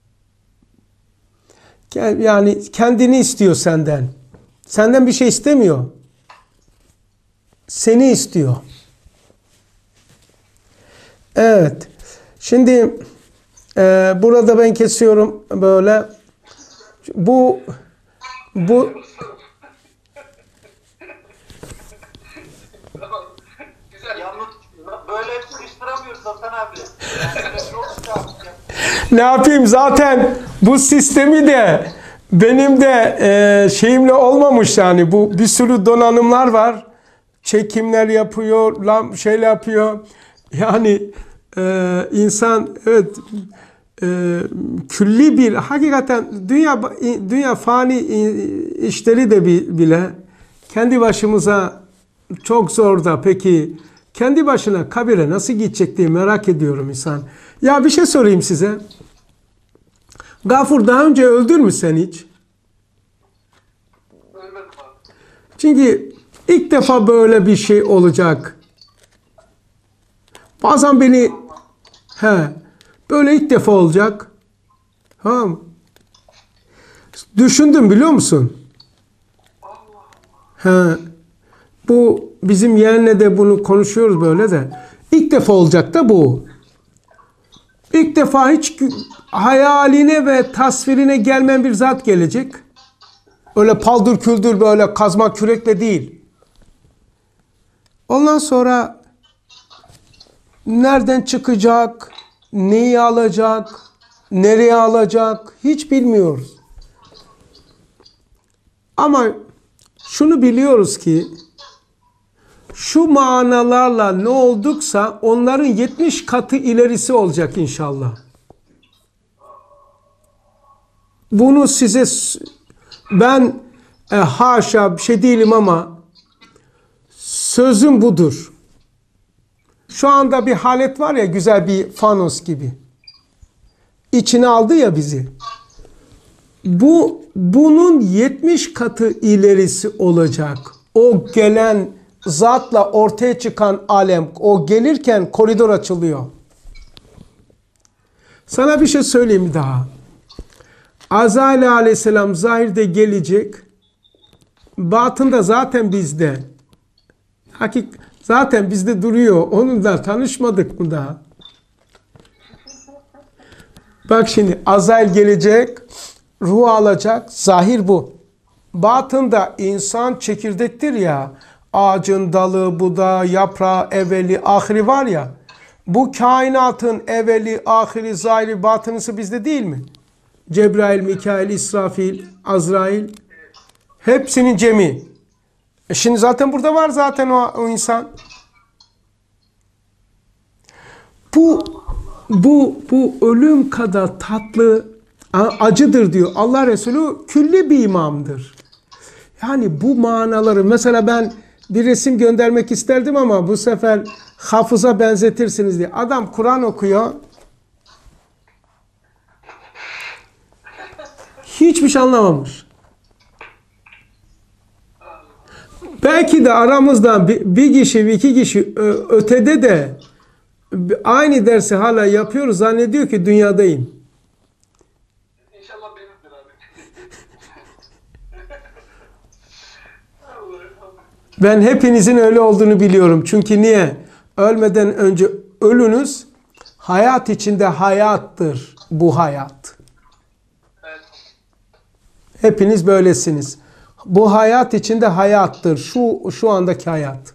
Yani kendini istiyor senden. Senden bir şey istemiyor. Seni istiyor. Evet. Şimdi e, burada ben kesiyorum böyle. Bu bu Yalnız böyle sıkıştıramıyoruz Hasan abi. Yani böyle çok sıkıştıramıyoruz. ne yapayım zaten bu sistemi de benim de e, şeyimle olmamış yani bu bir sürü donanımlar var. Çekimler yapıyor, lam şeyle yapıyor. Yani e, insan evet e, külli bir hakikaten dünya dünya fani işleri de bile kendi başımıza çok zor da peki kendi başına kabire nasıl gidecek diye merak ediyorum insan. Ya bir şey sorayım size. Gafur daha önce öldün mü sen hiç? ölmedim abi. Çünkü ilk defa böyle bir şey olacak. Bazen beni he böyle ilk defa olacak. Ha. Düşündüm biliyor musun? He. Bu bizim yeğenle de bunu konuşuyoruz böyle de. İlk defa olacak da bu. İlk defa hiç hayaline ve tasvirine gelmeyen bir zat gelecek. Öyle paldır küldür böyle kazma kürekle değil. Ondan sonra nereden çıkacak, neyi alacak, nereye alacak hiç bilmiyoruz. Ama şunu biliyoruz ki şu manalarla ne olduksa onların yetmiş katı ilerisi olacak inşallah. Bunu size ben e, haşa bir şey değilim ama sözüm budur. Şu anda bir halet var ya güzel bir fanos gibi. İçine aldı ya bizi. Bu bunun yetmiş katı ilerisi olacak. O gelen zatla ortaya çıkan alem, o gelirken koridor açılıyor. Sana bir şey söyleyeyim mi daha? Azrail aleyhisselam zahirde gelecek. Batında zaten bizde. Hakik zaten bizde duruyor. Onunla tanışmadık mı daha? Bak şimdi Azrail gelecek, ruhu alacak. Zahir bu. Batında insan çekirdektir ya. Ağacın dalı, budağı, yaprağı, evveli, ahiri var ya. Bu kainatın evveli, ahiri, zahiri, batınısı bizde değil mi? Cebrail, Mikail, İsrafil, Azrail. Hepsinin cemi. E şimdi zaten burada var zaten o, o insan. Bu bu bu ölüm kadar tatlı acıdır diyor. Allah Resulü külli bir imamdır. Yani bu manaları mesela ben bir resim göndermek isterdim ama bu sefer hafıza benzetirsiniz diye. Adam Kur'an okuyor. Hiçbir şey anlamamış. Belki de aramızdan bir, bir kişi, iki kişi ö- ötede de aynı dersi hala yapıyoruz. Zannediyor ki dünyadayım. İnşallah benimdir abi. Allah Allah. Ben hepinizin öyle olduğunu biliyorum. Çünkü niye? Ölmeden önce ölünüz hayat içinde hayattır bu hayat. Evet. Hepiniz böylesiniz. Bu hayat içinde hayattır. Şu şu andaki hayat.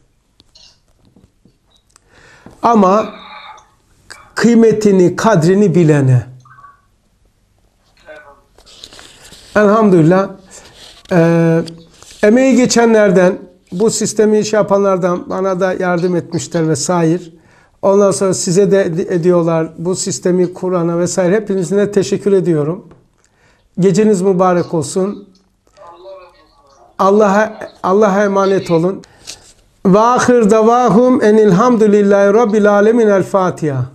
Ama kıymetini, kadrini bilene. Elhamdülillah. Ee, emeği geçenlerden, bu sistemi iş yapanlardan bana da yardım etmişler vesaire. Ondan sonra size de ediyorlar. Bu sistemi kurana vesaire. Hepinize teşekkür ediyorum. Geceniz mübarek olsun. Allah'a Allah'a emanet olun. Ve ahir davahum enilhamdülillahi rabbil alemin. El Fatiha.